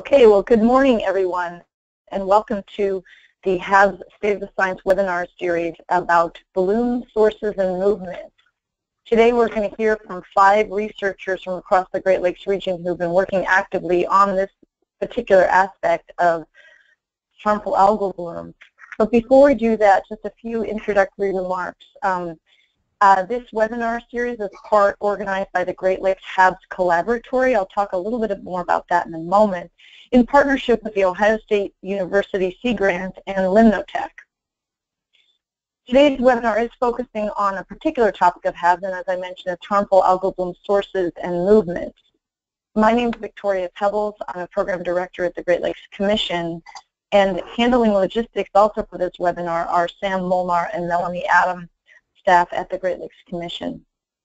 Okay, well, good morning, everyone, and welcome to the HABs State of the Science webinar series about bloom sources and movements. Today, we're going to hear from 5 researchers from across the Great Lakes region who've been working actively on this particular aspect of harmful algal blooms. But before we do that, just a few introductory remarks. This webinar series is part organized by the Great Lakes HABs Collaboratory. I'll talk a little bit more about that in a moment, in partnership with the Ohio State University Sea Grant and Limnotech. Today's webinar is focusing on a particular topic of HABs, and as I mentioned, it's harmful algal bloom sources and movements. My name is Victoria Pebbles. I'm a program director at the Great Lakes Commission, and handling logistics also for this webinar are Sam Molnar and Melanie Adam, staff at the Great Lakes Commission.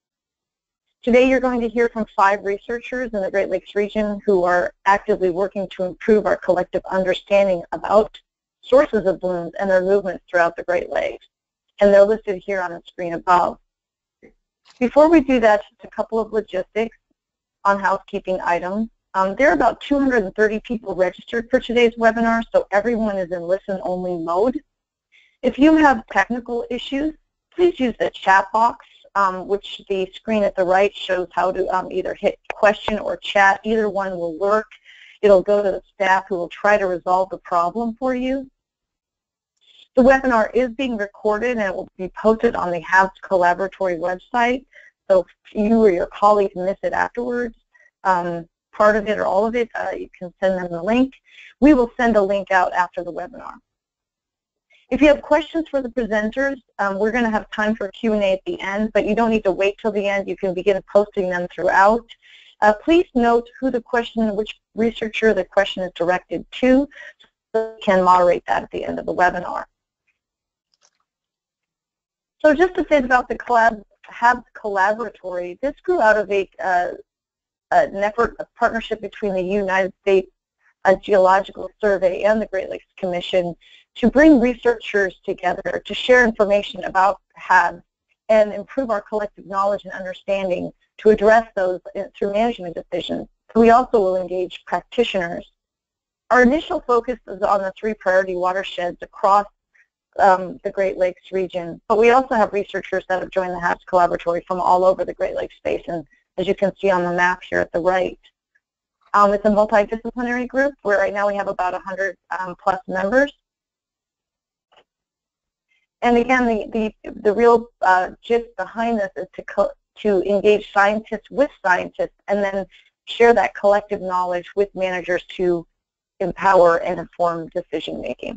Today you're going to hear from 5 researchers in the Great Lakes region who are actively working to improve our collective understanding about sources of blooms and their movements throughout the Great Lakes. And they're listed here on the screen above. Before we do that, just a couple of logistics on housekeeping items. There are about 230 people registered for today's webinar, so everyone is in listen-only mode. If you have technical issues, please use the chat box, which the screen at the right shows how to either hit question or chat. Either one will work. It'll go to the staff who will try to resolve the problem for you. The webinar is being recorded and it will be posted on the HABs Collaboratory website. So if you or your colleagues miss it afterwards, part of it or all of it, you can send them the link. We will send a link out after the webinar. If you have questions for the presenters, we're going to have time for Q&A at the end, but you don't need to wait till the end. You can begin posting them throughout. Please note who the question, which researcher the question is directed to, so we can moderate that at the end of the webinar. So just a bit about the HABs Collaboratory. This grew out of an effort, a partnership between the United States Geological Survey and the Great Lakes Commission to bring researchers together to share information about HABs and improve our collective knowledge and understanding to address those through management decisions. We also will engage practitioners. Our initial focus is on the 3 priority watersheds across the Great Lakes region, but we also have researchers that have joined the HABs Collaboratory from all over the Great Lakes Basin, as you can see on the map here at the right. It's a multidisciplinary group where right now we have about 100 plus members. And again, the real gist behind this is to engage scientists with scientists and then share that collective knowledge with managers to empower and inform decision making.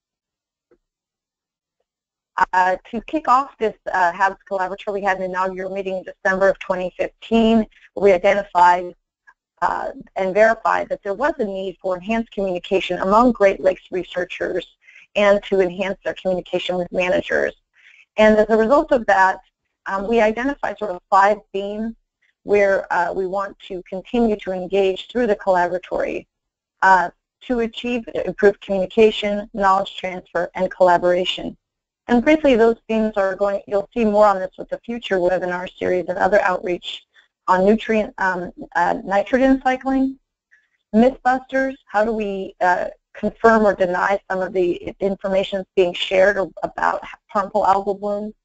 To kick off this HABs Collaboratory, we had an inaugural meeting in December of 2015 where we identified and verified that there was a need for enhanced communication among Great Lakes researchers and to enhance their communication with managers. And as a result of that, we identified sort of 5 themes where we want to continue to engage through the collaboratory to achieve improved communication, knowledge transfer, and collaboration. And briefly, those themes are you'll see more on this with the future webinar series and other outreach on nitrogen cycling, mythbusters, how do we confirm or deny some of the information that's being shared about harmful algal blooms.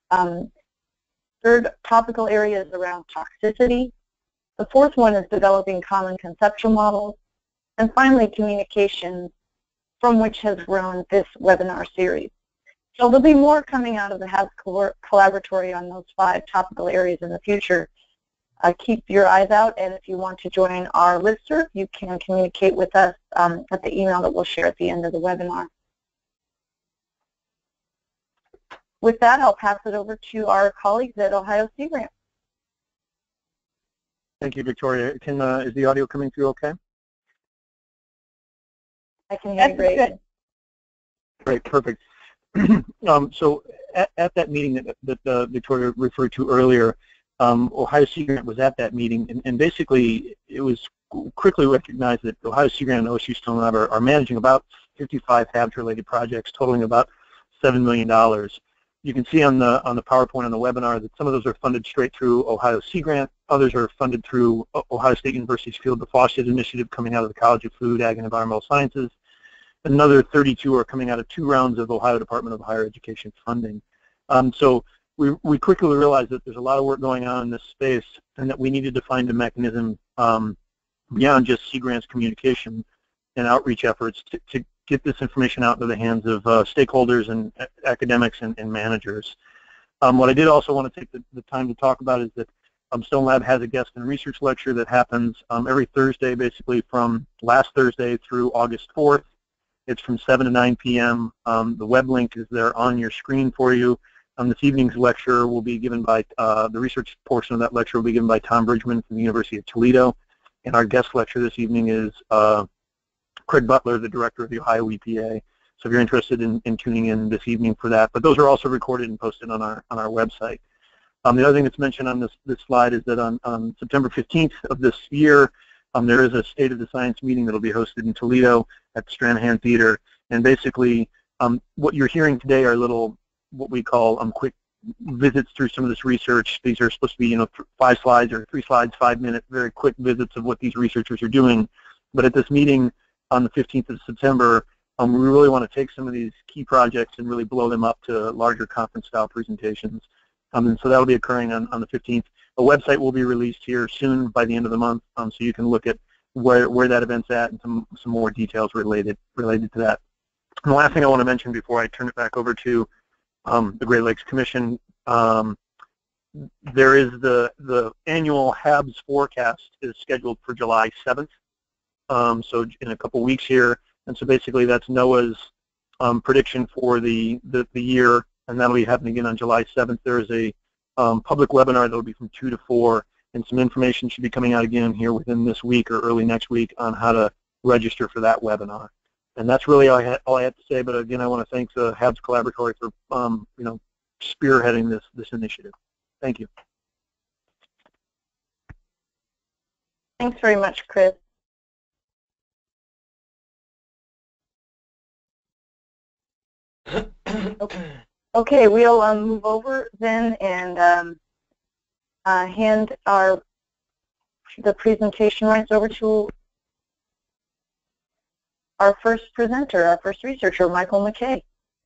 3rd, topical areas around toxicity. The 4th one is developing common conceptual models. And finally, communication, from which has grown this webinar series. So there'll be more coming out of the HABs Collaboratory on those 5 topical areas in the future. Keep your eyes out, and if you want to join our listserv, you can communicate with us at the email that we'll share at the end of the webinar. With that, I'll pass it over to our colleagues at Ohio Sea Grant. Thank you, Victoria. Is the audio coming through okay? I can hear you great. Good. Great, perfect. So at that meeting that Victoria referred to earlier, Ohio Sea Grant was at that meeting, and basically it was quickly recognized that Ohio Sea Grant and OSU Stone Lab are managing about 55 HABs-related projects totaling about $7 million. You can see on the PowerPoint on the webinar that some of those are funded straight through Ohio Sea Grant. Others are funded through Ohio State University's Field to Faucet initiative coming out of the College of Food, Ag, and Environmental Sciences. Another 32 are coming out of 2 rounds of Ohio Department of Higher Education funding. So we quickly realized that there's a lot of work going on in this space and that we needed to find a mechanism beyond just Sea Grant's communication and outreach efforts to get this information out into the hands of stakeholders and academics and managers. What I did also want to take the time to talk about is that Stone Lab has a guest and research lecture that happens every Thursday, basically from last Thursday through August 4th. It's from 7 to 9 p.m. The web link is there on your screen for you. This evening's lecture will be given by, the research portion of that lecture will be given by Tom Bridgman from the University of Toledo. And our guest lecture this evening is Craig Butler, the director of the Ohio EPA. So if you're interested in tuning in this evening for that, but those are also recorded and posted on our website. The other thing that's mentioned on this slide is that on September 15th of this year, there is a State of the Science meeting that will be hosted in Toledo at the Stranahan Theater. And basically, what you're hearing today are little, what we call quick visits through some of this research. These are supposed to be, 5 slides or 3 slides, 5-minute, very quick visits of what these researchers are doing. But at this meeting on the 15th of September, we really want to take some of these key projects and really blow them up to larger conference-style presentations. And so that will be occurring on the 15th. A website will be released here soon by the end of the month, so you can look at where that event's at and some more details related to that. And the last thing I want to mention before I turn it back over to the Great Lakes Commission, there is the annual HABs forecast is scheduled for July 7th, so in a couple weeks here. And so basically that's NOAA's prediction for the year, and that'll be happening again on July 7th. There is a public webinar that will be from 2 to 4, and some information should be coming out again here within this week or early next week on how to register for that webinar. And that's really all I had to say. But again, I want to thank the HABs Collaboratory for spearheading this initiative. Thank you. Thanks very much, Chris. Okay, we'll move over then and hand the presentation rights over to our first presenter, our first researcher, Michael McKay.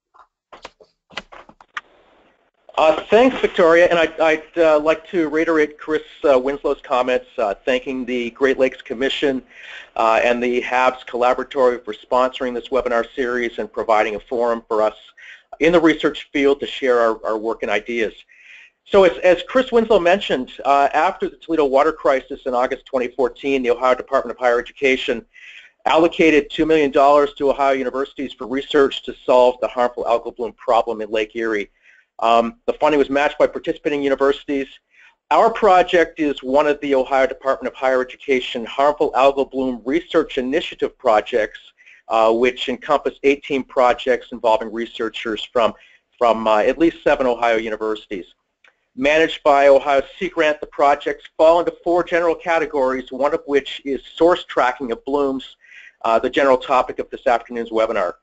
Thanks, Victoria, and I'd like to reiterate Chris Winslow's comments, thanking the Great Lakes Commission and the HABs Collaboratory for sponsoring this webinar series and providing a forum for us in the research field to share our work and ideas. So as Chris Winslow mentioned, after the Toledo water crisis in August 2014, the Ohio Department of Higher Education allocated $2 million to Ohio universities for research to solve the harmful algal bloom problem in Lake Erie. The funding was matched by participating universities. Our project is one of the Ohio Department of Higher Education Harmful Algal Bloom Research Initiative projects, which encompass 18 projects involving researchers from at least 7 Ohio universities. Managed by Ohio Sea Grant, the projects fall into 4 general categories, one of which is source tracking of blooms, the general topic of this afternoon's webinar.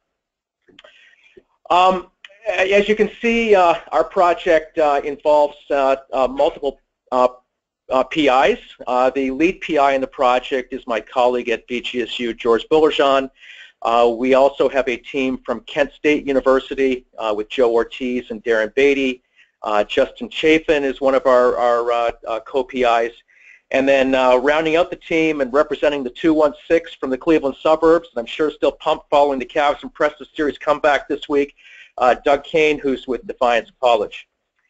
As you can see, our project involves multiple PIs. The lead PI in the project is my colleague at BGSU, George Bullerjean. We also have a team from Kent State University with Joe Ortiz and Darren Beatty. Justin Chafin is one of our co-PIs. And then rounding out the team and representing the 216 from the Cleveland suburbs, and I'm sure still pumped following the Cavs and Preston series comeback this week, Doug Kane, who's with Defiance College.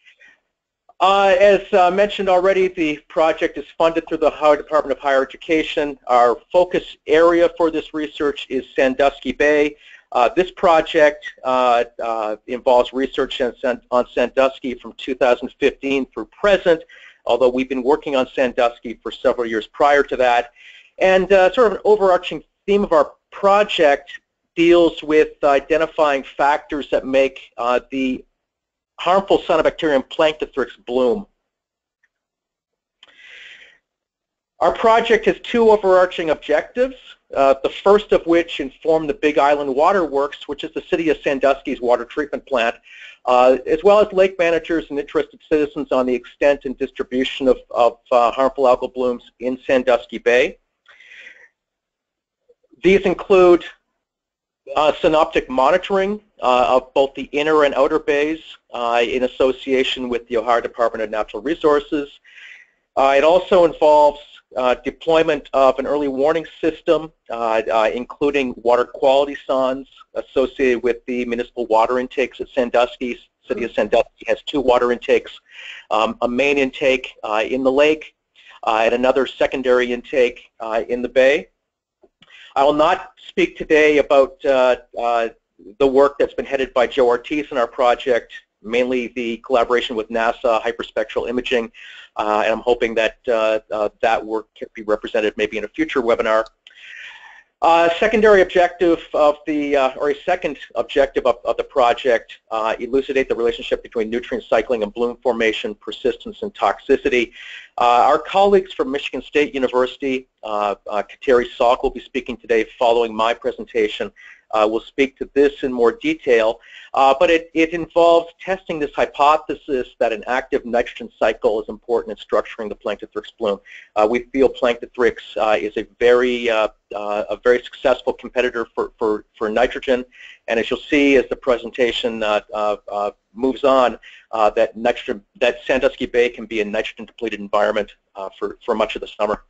As mentioned already, the project is funded through the Ohio Department of Higher Education. Our focus area for this research is Sandusky Bay. This project involves research on Sandusky from 2015 through present, although we've been working on Sandusky for several years prior to that. And sort of an overarching theme of our project deals with identifying factors that make the harmful cyanobacterium Planktothrix bloom. Our project has 2 overarching objectives. the first of which informed the Big Island Water Works, which is the City of Sandusky's water treatment plant, as well as lake managers and interested citizens on the extent and distribution of harmful algal blooms in Sandusky Bay. These include synoptic monitoring of both the inner and outer bays in association with the Ohio Department of Natural Resources. It also involves deployment of an early warning system, including water quality sondes associated with the municipal water intakes at Sandusky. City of Sandusky has 2 water intakes, a main intake in the lake and another secondary intake in the bay. I will not speak today about the work that's been headed by Joe Ortiz in our project, mainly the collaboration with NASA, hyperspectral imaging, and I'm hoping that that work can be represented maybe in a future webinar. Secondary objective of the, or a second objective of the project, elucidate the relationship between nutrient cycling and bloom formation, persistence, and toxicity. Our colleagues from Michigan State University, Kateri Salk, will be speaking today following my presentation. We'll speak to this in more detail, but it involves testing this hypothesis that an active nitrogen cycle is important in structuring the Planktothrix bloom. We feel Planktothrix is a very successful competitor for nitrogen, and as you'll see as the presentation moves on, that Sandusky Bay can be a nitrogen-depleted environment for much of the summer.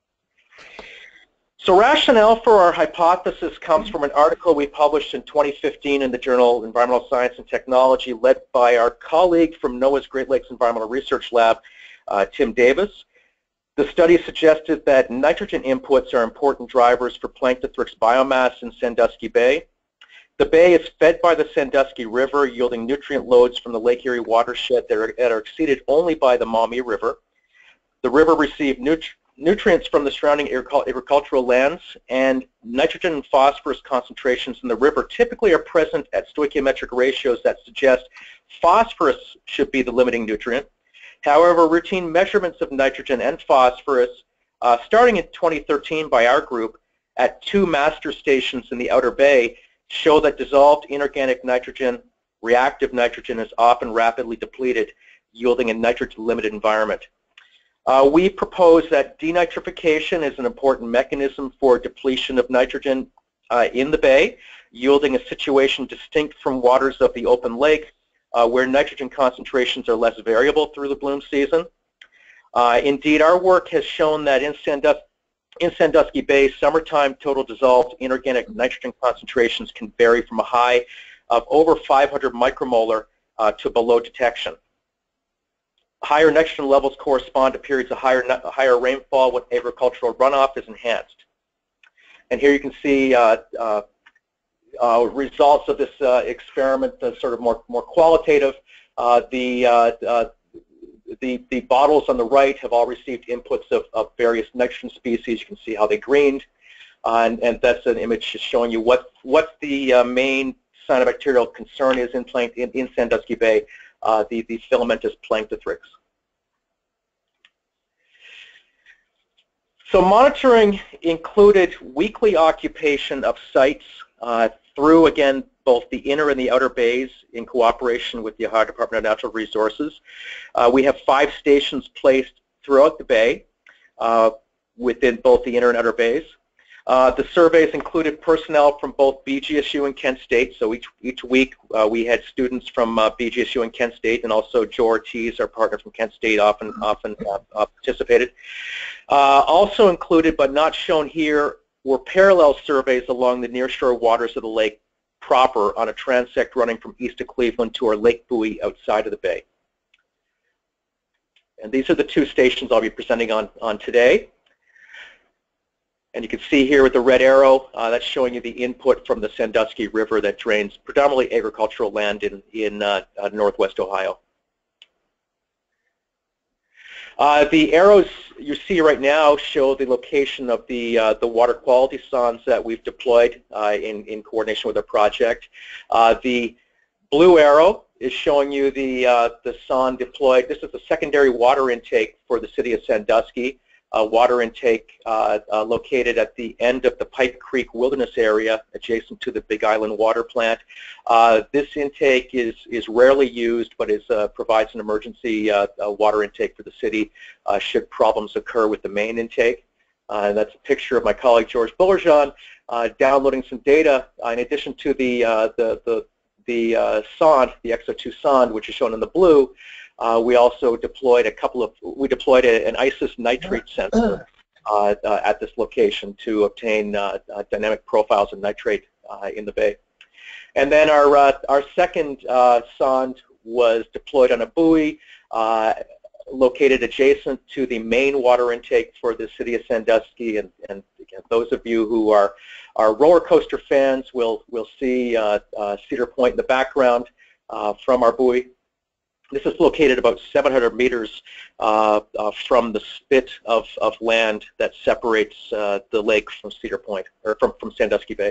So rationale for our hypothesis comes from an article we published in 2015 in the journal Environmental Science and Technology, led by our colleague from NOAA's Great Lakes Environmental Research Lab, Tim Davis. The study suggested that nitrogen inputs are important drivers for Planktothrix biomass in Sandusky Bay. The bay is fed by the Sandusky River, yielding nutrient loads from the Lake Erie watershed that are exceeded only by the Maumee River. The river received nutrients from the surrounding agricultural lands, and nitrogen and phosphorus concentrations in the river typically are present at stoichiometric ratios that suggest phosphorus should be the limiting nutrient. However, routine measurements of nitrogen and phosphorus, starting in 2013 by our group at 2 master stations in the Outer Bay, show that dissolved inorganic nitrogen, reactive nitrogen, is often rapidly depleted, yielding a nitrogen-limited environment. We propose that denitrification is an important mechanism for depletion of nitrogen in the bay, yielding a situation distinct from waters of the open lake, where nitrogen concentrations are less variable through the bloom season. Indeed, our work has shown that in Sandusky Bay, summertime total dissolved inorganic nitrogen concentrations can vary from a high of over 500 micromolar to below detection. Higher nitrogen levels correspond to periods of higher rainfall when agricultural runoff is enhanced. And here you can see results of this experiment, sort of more qualitative. The bottles on the right have all received inputs of various nitrogen species. You can see how they greened, and that's an image just showing you what the main cyanobacterial concern is in Sandusky Bay. The filamentous Planktothrix. So monitoring included weekly occupation of sites through, again, both the inner and the outer bays in cooperation with the Ohio Department of Natural Resources. We have 5 stations placed throughout the bay within both the inner and outer bays. The surveys included personnel from both BGSU and Kent State, so each week we had students from BGSU and Kent State, and also Joe Ortiz, our partner from Kent State, often participated. Also included, but not shown here, were parallel surveys along the nearshore waters of the lake proper on a transect running from east of Cleveland to our lake buoy outside of the bay. And these are the 2 stations I'll be presenting on today. And you can see here with the red arrow, that's showing you the input from the Sandusky River that drains predominantly agricultural land in northwest Ohio. The arrows you see right now show the location of the water quality sondes that we've deployed in coordination with our project. The blue arrow is showing you the sonde deployed. This is the secondary water intake for the city of Sandusky. water intake located at the end of the Pipe Creek Wilderness area adjacent to the Big Island Water Plant. This intake is rarely used, but provides an emergency water intake for the city should problems occur with the main intake. And that's a picture of my colleague George Bullerjean downloading some data in addition to the sonde, the XO2 sonde, which is shown in the blue. We also deployed an ISIS nitrate sensor at this location to obtain dynamic profiles of nitrate in the bay. And then our second sonde was deployed on a buoy located adjacent to the main water intake for the city of Sandusky. And again, those of you who are roller coaster fans will see Cedar Point in the background from our buoy. This is located about 700 meters from the spit of land that separates the lake from Cedar Point, or from Sandusky Bay.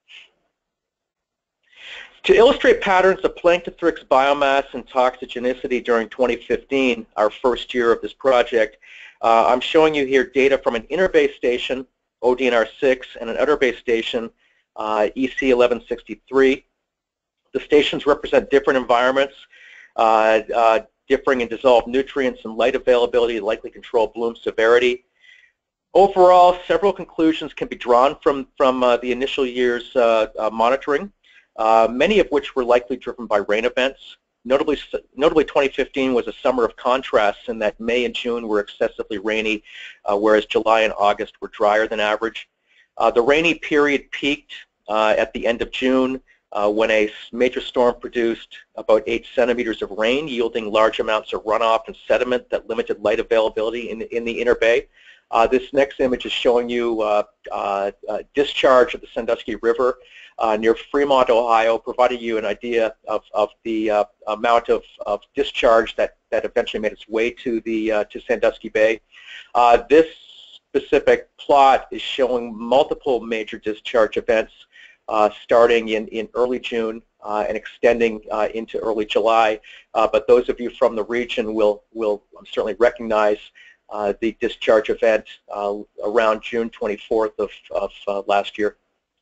To illustrate patterns of Planktothrix biomass and toxigenicity during 2015, our first year of this project, I'm showing you here data from an inner bay station, ODNR6, and an outer bay station, EC1163. The stations represent different environments, differing in dissolved nutrients and light availability, likely control bloom severity. Overall, several conclusions can be drawn from the initial year's monitoring, many of which were likely driven by rain events. Notably 2015 was a summer of contrasts in that May and June were excessively rainy, whereas July and August were drier than average. The rainy period peaked at the end of June, when a major storm produced about 8 centimeters of rain, yielding large amounts of runoff and sediment that limited light availability in the inner bay. This next image is showing you discharge of the Sandusky River near Fremont, Ohio, providing you an idea of the amount of discharge that eventually made its way to Sandusky Bay. This specific plot is showing multiple major discharge events starting in early June and extending into early July. But those of you from the region will certainly recognize the discharge event around June 24th of last year.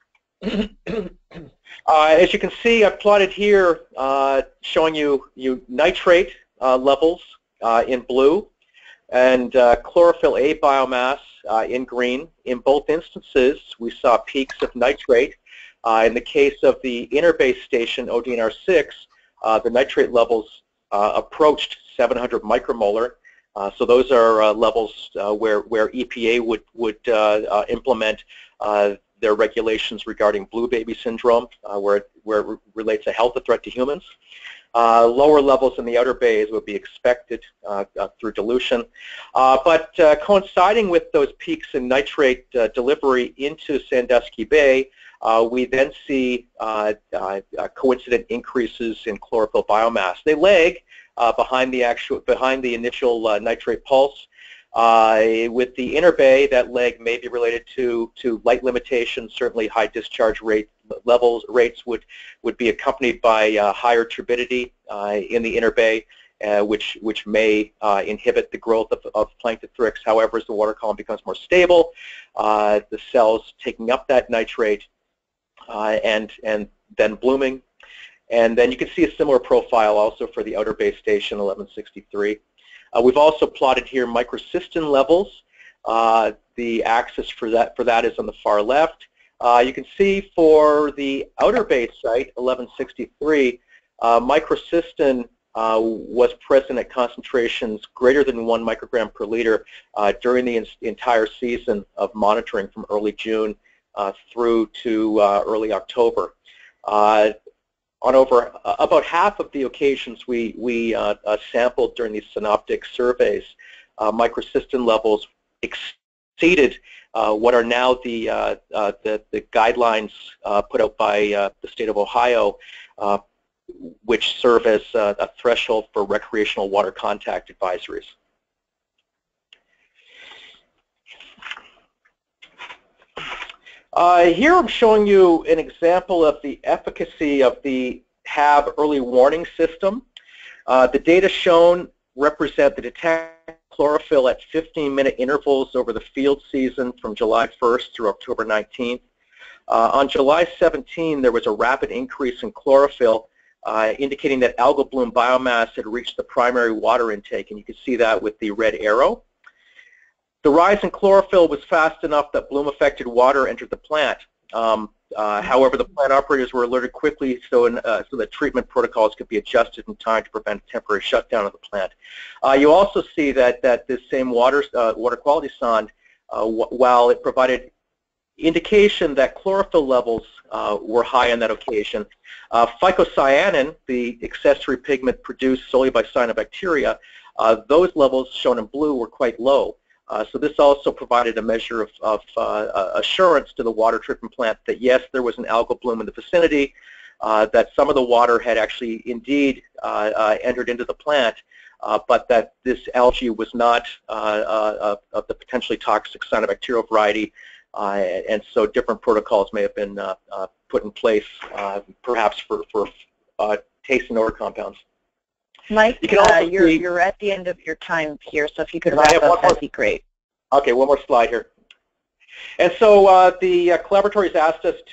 As you can see, I've plotted here showing you nitrate levels in blue and chlorophyll A biomass in green. In both instances, we saw peaks of nitrate. In the case of the inner bay station, ODNR6, the nitrate levels approached 700 micromolar. So those are levels where EPA would implement their regulations regarding blue baby syndrome, where it relates a health threat to humans. Lower levels in the outer bays would be expected through dilution. But coinciding with those peaks in nitrate delivery into Sandusky Bay, we then see coincident increases in chlorophyll biomass. They lag behind the initial nitrate pulse. With the inner bay, that lag may be related to light limitations. Certainly, high discharge rates would be accompanied by higher turbidity in the inner bay, which may inhibit the growth of Planktothrix. However, as the water column becomes more stable, the cells taking up that nitrate and then blooming. And then you can see a similar profile also for the outer bay station 1163. We've also plotted here microcystin levels. The axis for that is on the far left. You can see for the outer bay site 1163, microcystin was present at concentrations greater than 1 microgram per liter during the entire season of monitoring from early June through to early October. On about half of the occasions we sampled during these synoptic surveys, microcystin levels exceeded what are now the guidelines put out by the state of Ohio, which serve as a threshold for recreational water contact advisories. Here I'm showing you an example of the efficacy of the HAB early warning system. The data shown represent the detection chlorophyll at 15-minute intervals over the field season from July 1st through October 19th. On July 17, there was a rapid increase in chlorophyll, indicating that algal bloom biomass had reached the primary water intake, and you can see that with the red arrow. The rise in chlorophyll was fast enough that bloom-affected water entered the plant. However, the plant operators were alerted quickly so that treatment protocols could be adjusted in time to prevent a temporary shutdown of the plant. You also see that this same water quality sonde, while it provided indication that chlorophyll levels were high on that occasion, phycocyanin, the accessory pigment produced solely by cyanobacteria, those levels shown in blue were quite low. So this also provided a measure of assurance to the water treatment plant that yes, there was an algal bloom in the vicinity, that some of the water had actually indeed entered into the plant, but that this algae was not of the potentially toxic cyanobacterial variety, and so different protocols may have been put in place, perhaps for taste and odor compounds. Mike, you're at the end of your time here, so if you could wrap up, that'd be great. Okay, one more slide here. And so the collaborators asked us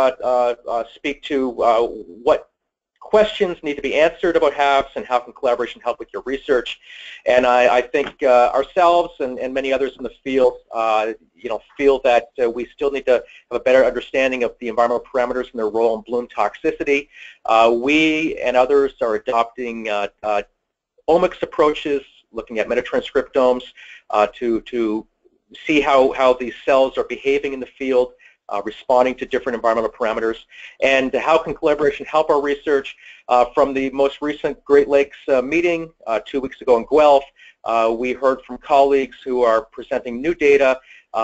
to speak to what questions need to be answered about HABs and how can collaboration help with your research. And I think ourselves and many others in the field, feel that we still need to have a better understanding of the environmental parameters and their role in bloom toxicity. We and others are adopting omics approaches, looking at metatranscriptomes to see how these cells are behaving in the field, responding to different environmental parameters, and how can collaboration help our research. From the most recent Great Lakes meeting 2 weeks ago in Guelph, we heard from colleagues who are presenting new data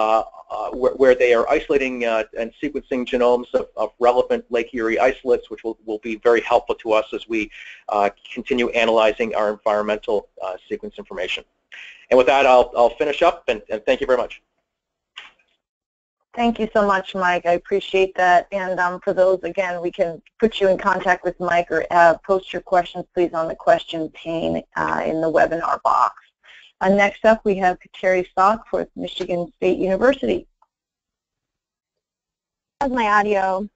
where they are isolating and sequencing genomes of relevant Lake Erie isolates, which will be very helpful to us as we continue analyzing our environmental sequence information. And with that, I'll finish up, and thank you very much. Thank you so much, Mike. I appreciate that. And for those, again, we can put you in contact with Mike or post your questions, please, on the question pane in the webinar box. Next up, we have Kateri Salk with Michigan State University. How's my audio?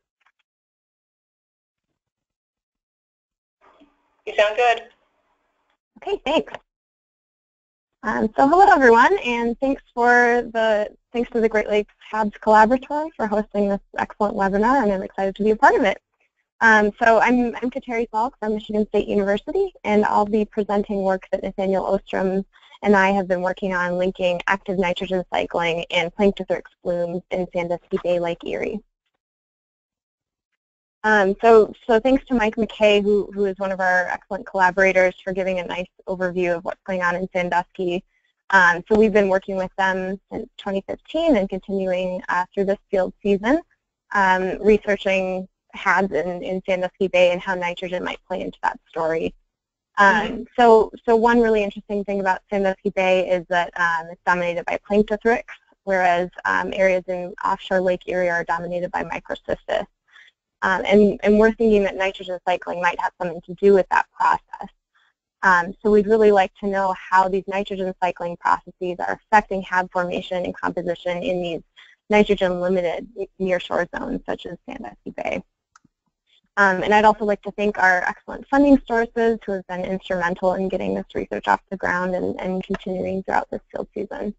You sound good. Okay, thanks. So hello everyone, and thanks for the Great Lakes HABs Collaboratory for hosting this excellent webinar, and I'm excited to be a part of it. So I'm Kateri Salk from Michigan State University, and I'll be presenting work that Nathaniel Ostrom and I have been working on linking active nitrogen cycling and Planktothrix blooms in Sandusky Bay, Lake Erie. So thanks to Mike McKay, who is one of our excellent collaborators, for giving a nice overview of what's going on in Sandusky. So we've been working with them since 2015 and continuing through this field season, researching HABs in Sandusky Bay and how nitrogen might play into that story. So one really interesting thing about Sandusky Bay is that it's dominated by Planktothrix, whereas areas in offshore Lake Erie are dominated by Microcystis. And we're thinking that nitrogen cycling might have something to do with that process. So we'd really like to know how these nitrogen cycling processes are affecting HAB formation and composition in these nitrogen-limited nearshore zones, such as Sandusky Bay. And I'd also like to thank our excellent funding sources who have been instrumental in getting this research off the ground and continuing throughout this field season.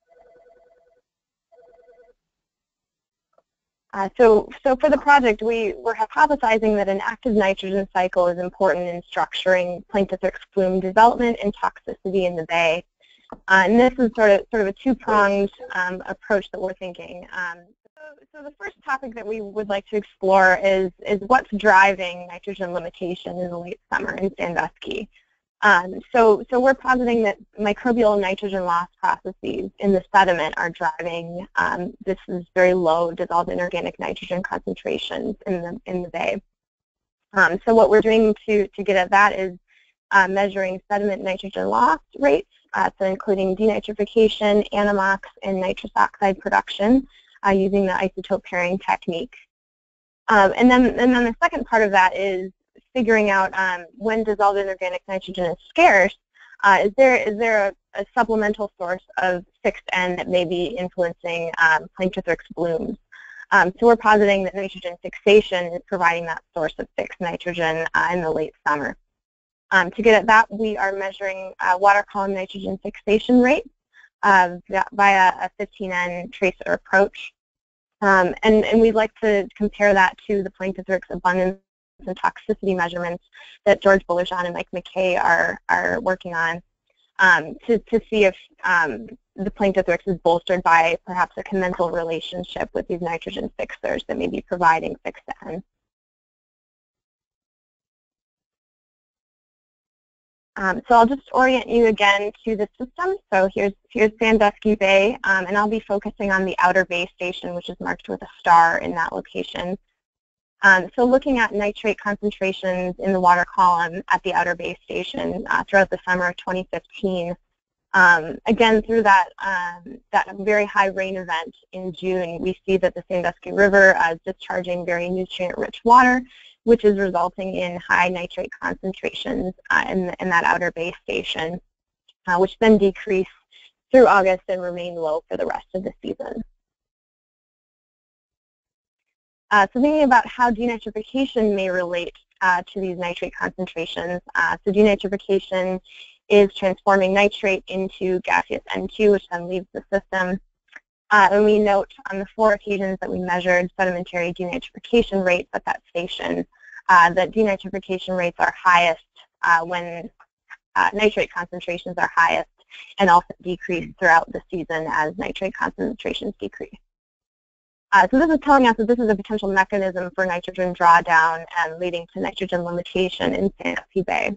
So for the project, we're hypothesizing that an active nitrogen cycle is important in structuring Planktothrix bloom development and toxicity in the bay. And this is sort of a two-pronged approach that we're thinking. So the first topic that we would like to explore is what's driving nitrogen limitation in the late summer in Sandusky. So we're positing that microbial nitrogen loss processes in the sediment are driving this is very low dissolved inorganic nitrogen concentrations in the bay. So what we're doing to get at that is measuring sediment nitrogen loss rates, so including denitrification, anammox, and nitrous oxide production using the isotope pairing technique. And then the second part of that is figuring out when dissolved inorganic nitrogen is scarce, is there a supplemental source of fixed N that may be influencing Planktothrix blooms? So we're positing that nitrogen fixation is providing that source of fixed nitrogen in the late summer. To get at that, we are measuring water column nitrogen fixation rate via a 15N tracer approach. And we'd like to compare that to the Planktothrix abundance and toxicity measurements that George Bullerjean and Mike McKay are working on to see if the Planktothrix is bolstered by perhaps a commensal relationship with these nitrogen fixers that may be providing fixed N. So I'll just orient you again to the system. So here's Sandusky Bay, and I'll be focusing on the outer bay station, which is marked with a star in that location. So looking at nitrate concentrations in the water column at the outer bay station throughout the summer of 2015. Again, through that very high rain event in June, we see that the Sandusky River is discharging very nutrient-rich water, which is resulting in high nitrate concentrations in that outer bay station, which then decrease through August and remain low for the rest of the season. So thinking about how denitrification may relate to these nitrate concentrations. So denitrification is transforming nitrate into gaseous N2, which then leaves the system. And we note on the 4 occasions that we measured sedimentary denitrification rates at that station that denitrification rates are highest when nitrate concentrations are highest, and also decrease throughout the season as nitrate concentrations decrease. So this is telling us that this is a potential mechanism for nitrogen drawdown and leading to nitrogen limitation in Sandusky Bay.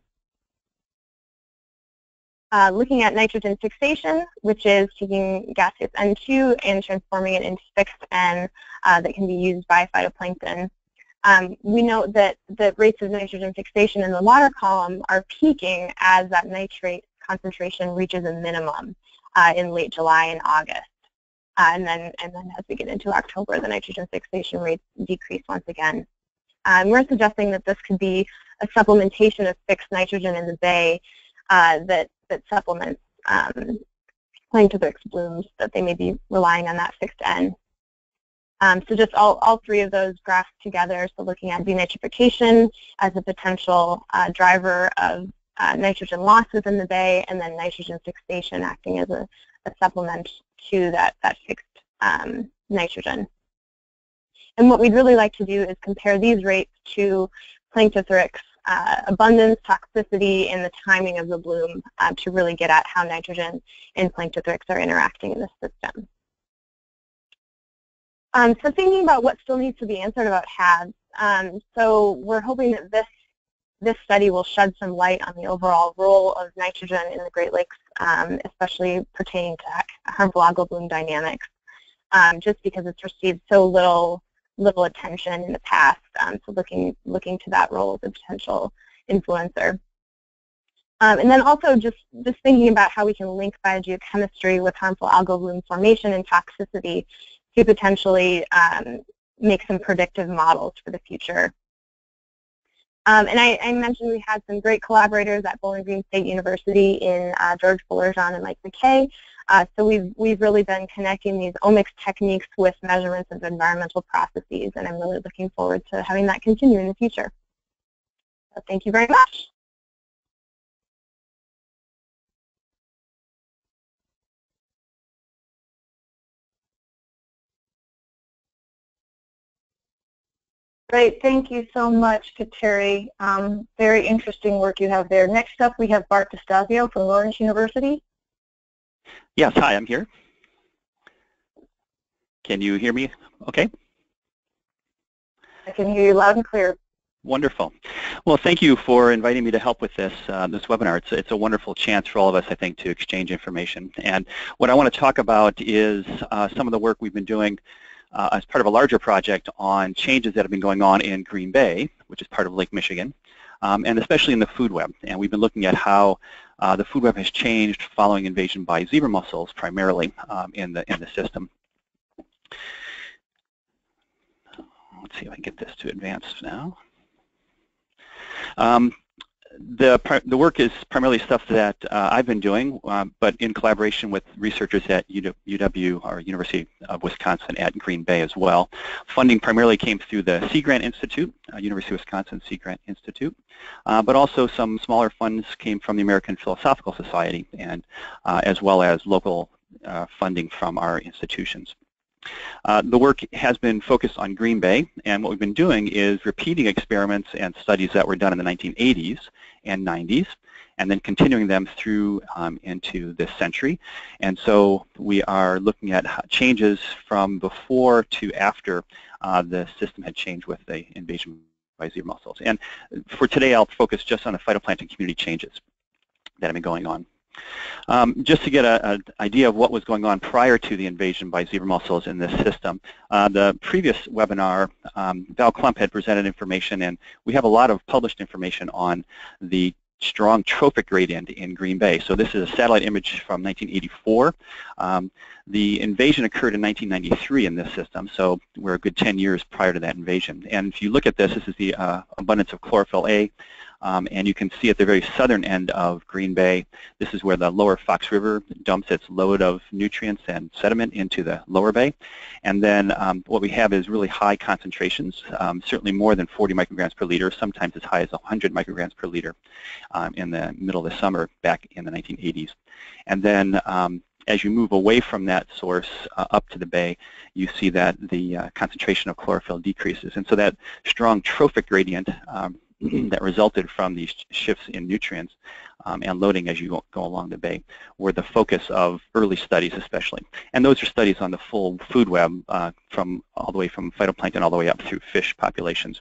Looking at nitrogen fixation, which is taking gaseous N2 and transforming it into fixed N that can be used by phytoplankton. We note that the rates of nitrogen fixation in the water column are peaking as that nitrate concentration reaches a minimum in late July and August. And then as we get into October, the nitrogen fixation rates decrease once again. We're suggesting that this could be a supplementation of fixed nitrogen in the bay that supplements Planktothrix blooms, that they may be relying on that fixed N. So just all 3 of those graphs together, so looking at denitrification as a potential driver of nitrogen loss within the bay, and then nitrogen fixation acting as a supplement to that fixed nitrogen. And what we'd really like to do is compare these rates to Planktothrix abundance, toxicity, and the timing of the bloom to really get at how nitrogen and Planktothrix are interacting in the system. So thinking about what still needs to be answered about HABs, so we're hoping that this study will shed some light on the overall role of nitrogen in the Great Lakes, especially pertaining to harmful algal bloom dynamics, just because it's received so little attention in the past. So looking to that role as a potential influencer. And then also just thinking about how we can link biogeochemistry with harmful algal bloom formation and toxicity to potentially make some predictive models for the future. And I mentioned we had some great collaborators at Bowling Green State University in George Bullerjean and Mike McKay. So we've really been connecting these omics techniques with measurements of environmental processes, and I'm really looking forward to having that continue in the future. So thank you very much. Great, thank you so much, Kateri. Very interesting work you have there. Next up, we have Bart DeStasio from Lawrence University. Yes, hi, I'm here. Can you hear me okay? I can hear you loud and clear. Wonderful. Well, thank you for inviting me to help with this webinar. It's a wonderful chance for all of us, I think, to exchange information. And what I want to talk about is some of the work we've been doing as part of a larger project on changes that have been going on in Green Bay, which is part of Lake Michigan, and especially in the food web. And we've been looking at how the food web has changed following invasion by zebra mussels, primarily in the system. Let's see if I can get this to advance now. the work is primarily stuff that I've been doing, but in collaboration with researchers at UW, or University of Wisconsin, at Green Bay as well. Funding primarily came through the Sea Grant Institute, University of Wisconsin Sea Grant Institute, but also some smaller funds came from the American Philosophical Society, and as well as local funding from our institutions. The work has been focused on Green Bay, and what we've been doing is repeating experiments and studies that were done in the 1980s and 90s, and then continuing them through into this century. And so we are looking at changes from before to after the system had changed with the invasion by zebra mussels. And for today, I'll focus just on the phytoplankton community changes that have been going on. Just to get an idea of what was going on prior to the invasion by zebra mussels in this system, the previous webinar, Val Klump had presented information, and we have a lot of published information on the strong trophic gradient in Green Bay. So this is a satellite image from 1984. The invasion occurred in 1993 in this system, so we're a good 10 years prior to that invasion. And if you look at this, this is the abundance of chlorophyll A. And you can see at the very southern end of Green Bay, this is where the lower Fox River dumps its load of nutrients and sediment into the lower bay. And then what we have is really high concentrations, certainly more than 40 micrograms per liter, sometimes as high as 100 micrograms per liter in the middle of the summer back in the 1980s. And then as you move away from that source up to the bay, you see that the concentration of chlorophyll decreases. And so that strong trophic gradient that resulted from these shifts in nutrients and loading as you go along the bay were the focus of early studies especially. And those are studies on the full food web from all the way from phytoplankton all the way up through fish populations.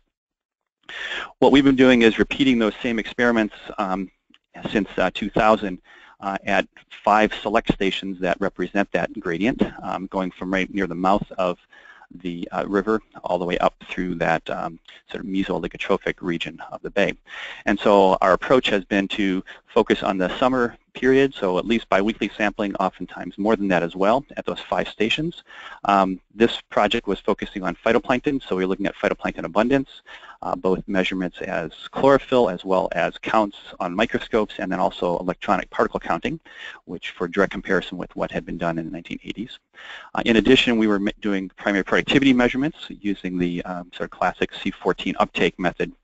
What we've been doing is repeating those same experiments since 2000 at 5 select stations that represent that gradient, going from right near the mouth of the river all the way up through that sort of mesoligotrophic region of the bay. And so our approach has been to focus on the summer period, so at least biweekly sampling, oftentimes more than that as well, at those 5 stations. This project was focusing on phytoplankton, so we're looking at phytoplankton abundance, both measurements as chlorophyll as well as counts on microscopes, and then also electronic particle counting, which for direct comparison with what had been done in the 1980s. In addition, we were doing primary productivity measurements using the sort of classic C14 uptake method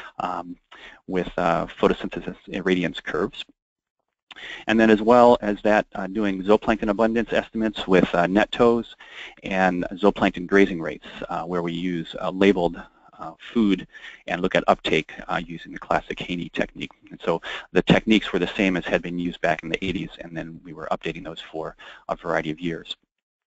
with photosynthesis irradiance curves. And then as well as that, doing zooplankton abundance estimates with net tows and zooplankton grazing rates, where we use labeled food and look at uptake using the classic Haney technique. And so the techniques were the same as had been used back in the 80s, and then we were updating those for a variety of years.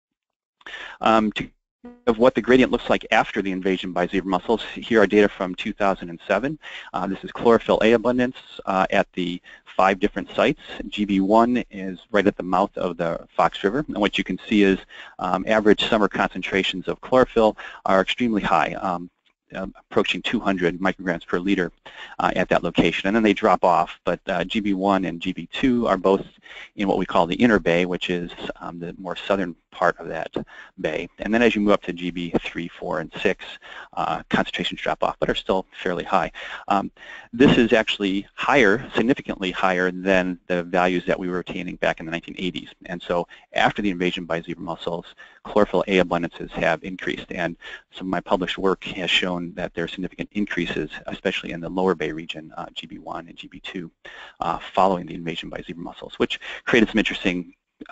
Of what the gradient looks like after the invasion by zebra mussels, here are data from 2007. This is chlorophyll A abundance at the 5 different sites. GB1 is right at the mouth of the Fox River, and what you can see is average summer concentrations of chlorophyll are extremely high, approaching 200 micrograms per liter at that location, and then they drop off. But GB1 and GB2 are both in what we call the inner bay, which is the more southern part of that bay. And then as you move up to GB3, 4, and 6, concentrations drop off, but are still fairly high. This is actually higher, significantly higher than the values that we were attaining back in the 1980s. And so after the invasion by zebra mussels, chlorophyll A abundances have increased, and some of my published work has shown that there are significant increases, especially in the lower bay region, GB1 and GB2, following the invasion by zebra mussels, which created some interesting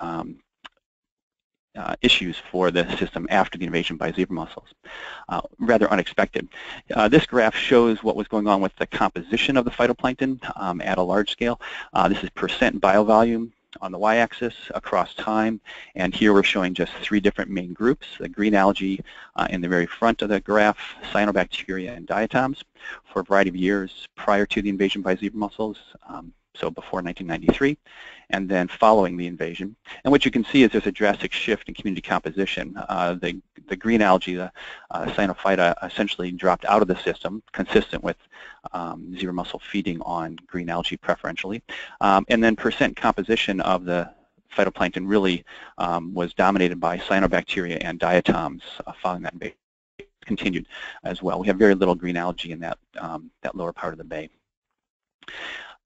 issues for the system after the invasion by zebra mussels, rather unexpected. This graph shows what was going on with the composition of the phytoplankton at a large scale. This is percent biovolume on the y-axis across time, and here we're showing just 3 different main groups: the green algae in the very front of the graph, cyanobacteria, and diatoms, for a variety of years prior to the invasion by zebra mussels, so before 1993, and then following the invasion. And what you can see is there's a drastic shift in community composition. The green algae, the cyanophyta, essentially dropped out of the system, consistent with zebra mussel feeding on green algae preferentially. And then percent composition of the phytoplankton really was dominated by cyanobacteria and diatoms following that invasion. Continued as well. We have very little green algae in that, that lower part of the bay.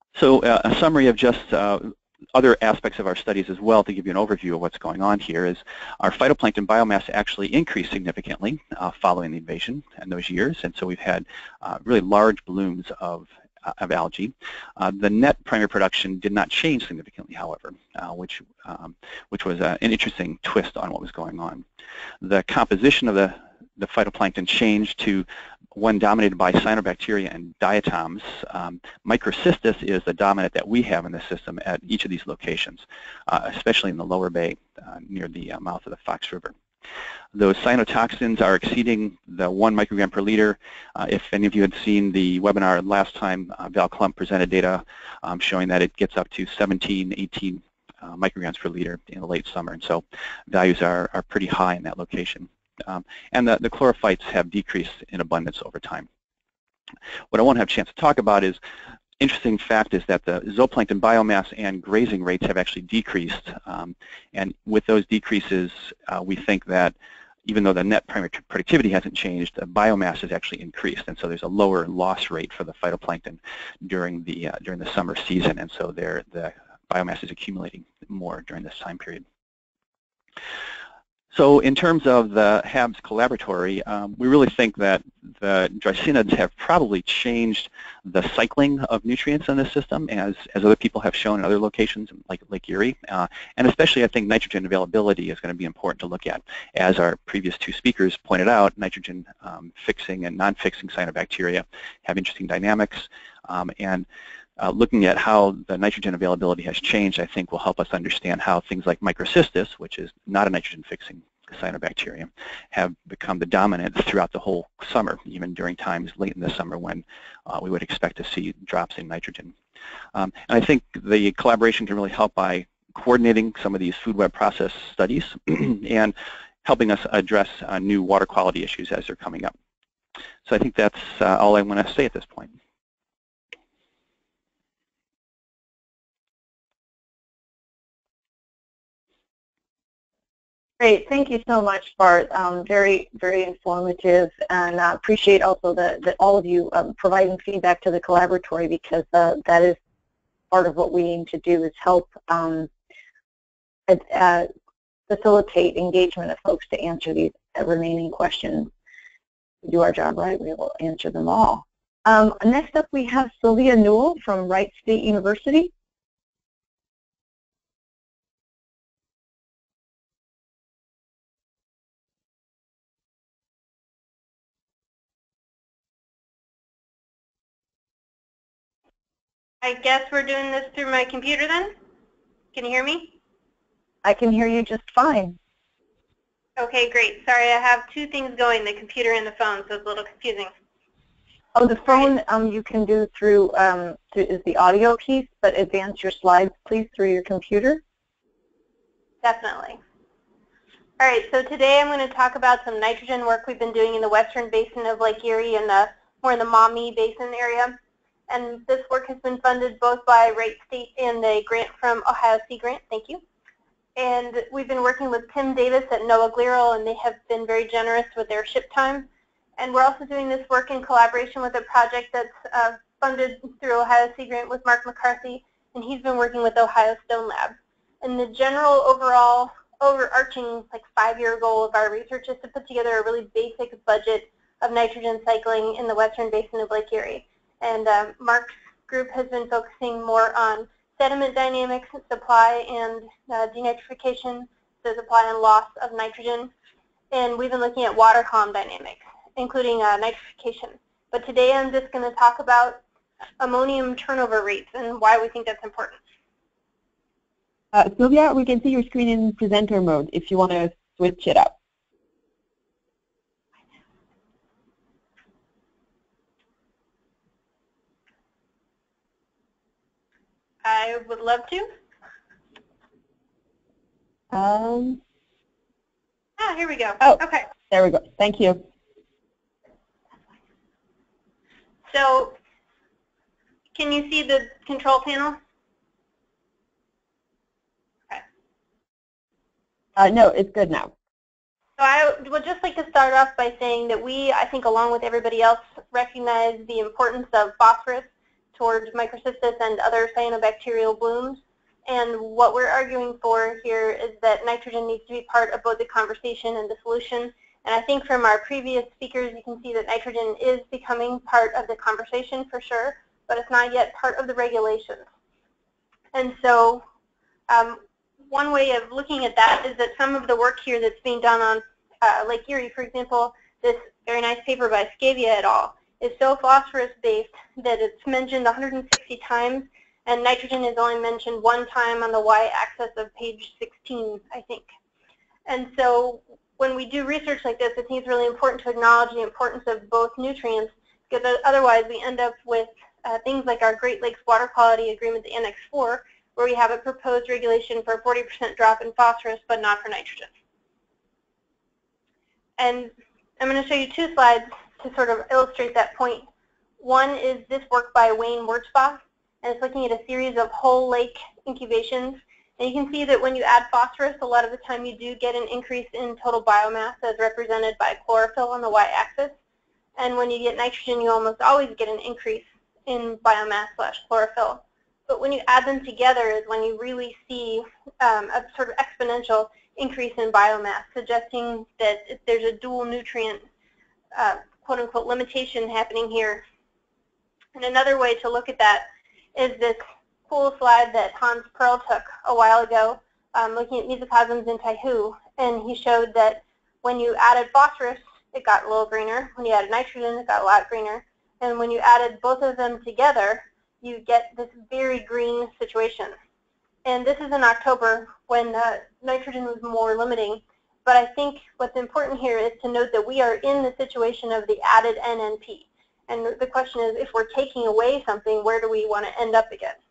So a summary of just other aspects of our studies as well to give you an overview of what's going on here is our phytoplankton biomass actually increased significantly following the invasion in those years, and so we've had really large blooms of algae. The net primary production did not change significantly, however, which was an interesting twist on what was going on. The composition of the phytoplankton changed to one dominated by cyanobacteria and diatoms. Microcystis is the dominant that we have in the system at each of these locations, especially in the lower bay near the mouth of the Fox River. Those cyanotoxins are exceeding the 1 microgram per liter. If any of you had seen the webinar last time, Val Klump presented data showing that it gets up to 17, 18 micrograms per liter in the late summer, and so values are pretty high in that location. And the chlorophytes have decreased in abundance over time. What I won't have a chance to talk about is, interesting fact is that the zooplankton biomass and grazing rates have actually decreased. And with those decreases, we think that even though the net primary productivity hasn't changed, the biomass has actually increased, and so there's a lower loss rate for the phytoplankton during the summer season, and so the biomass is accumulating more during this time period. So in terms of the HABs collaboratory, we really think that the dreissenids have probably changed the cycling of nutrients in this system, as other people have shown in other locations like Lake Erie. And especially I think nitrogen availability is going to be important to look at. As our previous two speakers pointed out, nitrogen fixing and non-fixing cyanobacteria have interesting dynamics. Looking at how the nitrogen availability has changed, I think will help us understand how things like microcystis, which is not a nitrogen-fixing cyanobacterium, have become the dominant throughout the whole summer, even during times late in the summer when we would expect to see drops in nitrogen. And I think the collaboration can really help by coordinating some of these food web process studies and helping us address new water quality issues as they're coming up. So I think that's all I want to say at this point. Great, thank you so much, Bart. Very, very informative, and I appreciate also that all of you providing feedback to the collaboratory, because that is part of what we aim to do, is help facilitate engagement of folks to answer these remaining questions. We do our job right, we will answer them all. Next up we have Sylvia Newell from Wright State University. I guess we're doing this through my computer then? Can you hear me? I can hear you just fine. Okay, great. Sorry, I have two things going, the computer and the phone, so it's a little confusing. Oh, the phone you can do through is the audio piece, but advance your slides, please, through your computer. Definitely. All right, so today I'm going to talk about some nitrogen work we've been doing in the western basin of Lake Erie and more in the Maumee Basin area. And this work has been funded both by Wright State and a grant from Ohio Sea Grant. Thank you. And we've been working with Tim Davis at NOAA GLERL, and they have been very generous with their ship time. And we're also doing this work in collaboration with a project that's funded through Ohio Sea Grant with Mark McCarthy, and he's been working with Ohio Stone Lab. And the general overall overarching 5-year goal of our research is to put together a really basic budget of nitrogen cycling in the western basin of Lake Erie. And Mark's group has been focusing more on sediment dynamics, supply and denitrification, so supply and loss of nitrogen. And we've been looking at water column dynamics, including nitrification. But today I'm just going to talk about ammonium turnover rates and why we think that's important. Sylvia, we can see your screen in presenter mode if you want to switch it up. I would love to. Here we go. Oh, okay. There we go. Thank you. So, can you see the control panel? Okay. No, it's good now. So I would just like to start off by saying that we, I think along with everybody else, recognize the importance of phosphorus towards microcystis and other cyanobacterial blooms. And what we're arguing for here is that nitrogen needs to be part of both the conversation and the solution. And I think from our previous speakers, you can see that nitrogen is becoming part of the conversation for sure, but it's not yet part of the regulations. And so one way of looking at that is that some of the work here that's being done on Lake Erie, for example, this very nice paper by Scavia et al., is so phosphorus-based that it's mentioned 160 times, and nitrogen is only mentioned one time on the y-axis of page 16, I think. And so when we do research like this, I think it's really important to acknowledge the importance of both nutrients, because otherwise we end up with things like our Great Lakes Water Quality Agreement, the Annex 4, where we have a proposed regulation for a 40% drop in phosphorus, but not for nitrogen. And I'm going to show you two slides to sort of illustrate that point. One is this work by Wayne Wurzbach, and it's looking at a series of whole lake incubations. And you can see that when you add phosphorus, a lot of the time you do get an increase in total biomass as represented by chlorophyll on the y-axis. And when you get nitrogen, you almost always get an increase in biomass / chlorophyll. But when you add them together is when you really see a sort of exponential increase in biomass, suggesting that there's a dual nutrient quote-unquote limitation happening here. And another way to look at that is this cool slide that Hans Perl took a while ago, looking at mesocosms in Taihu, and he showed that when you added phosphorus, it got a little greener. When you added nitrogen, it got a lot greener. And when you added both of them together, you get this very green situation. And this is in October when nitrogen was more limiting. But I think what's important here is to note that we are in the situation of the added NNP. And the question is, if we're taking away something, where do we want to end up again?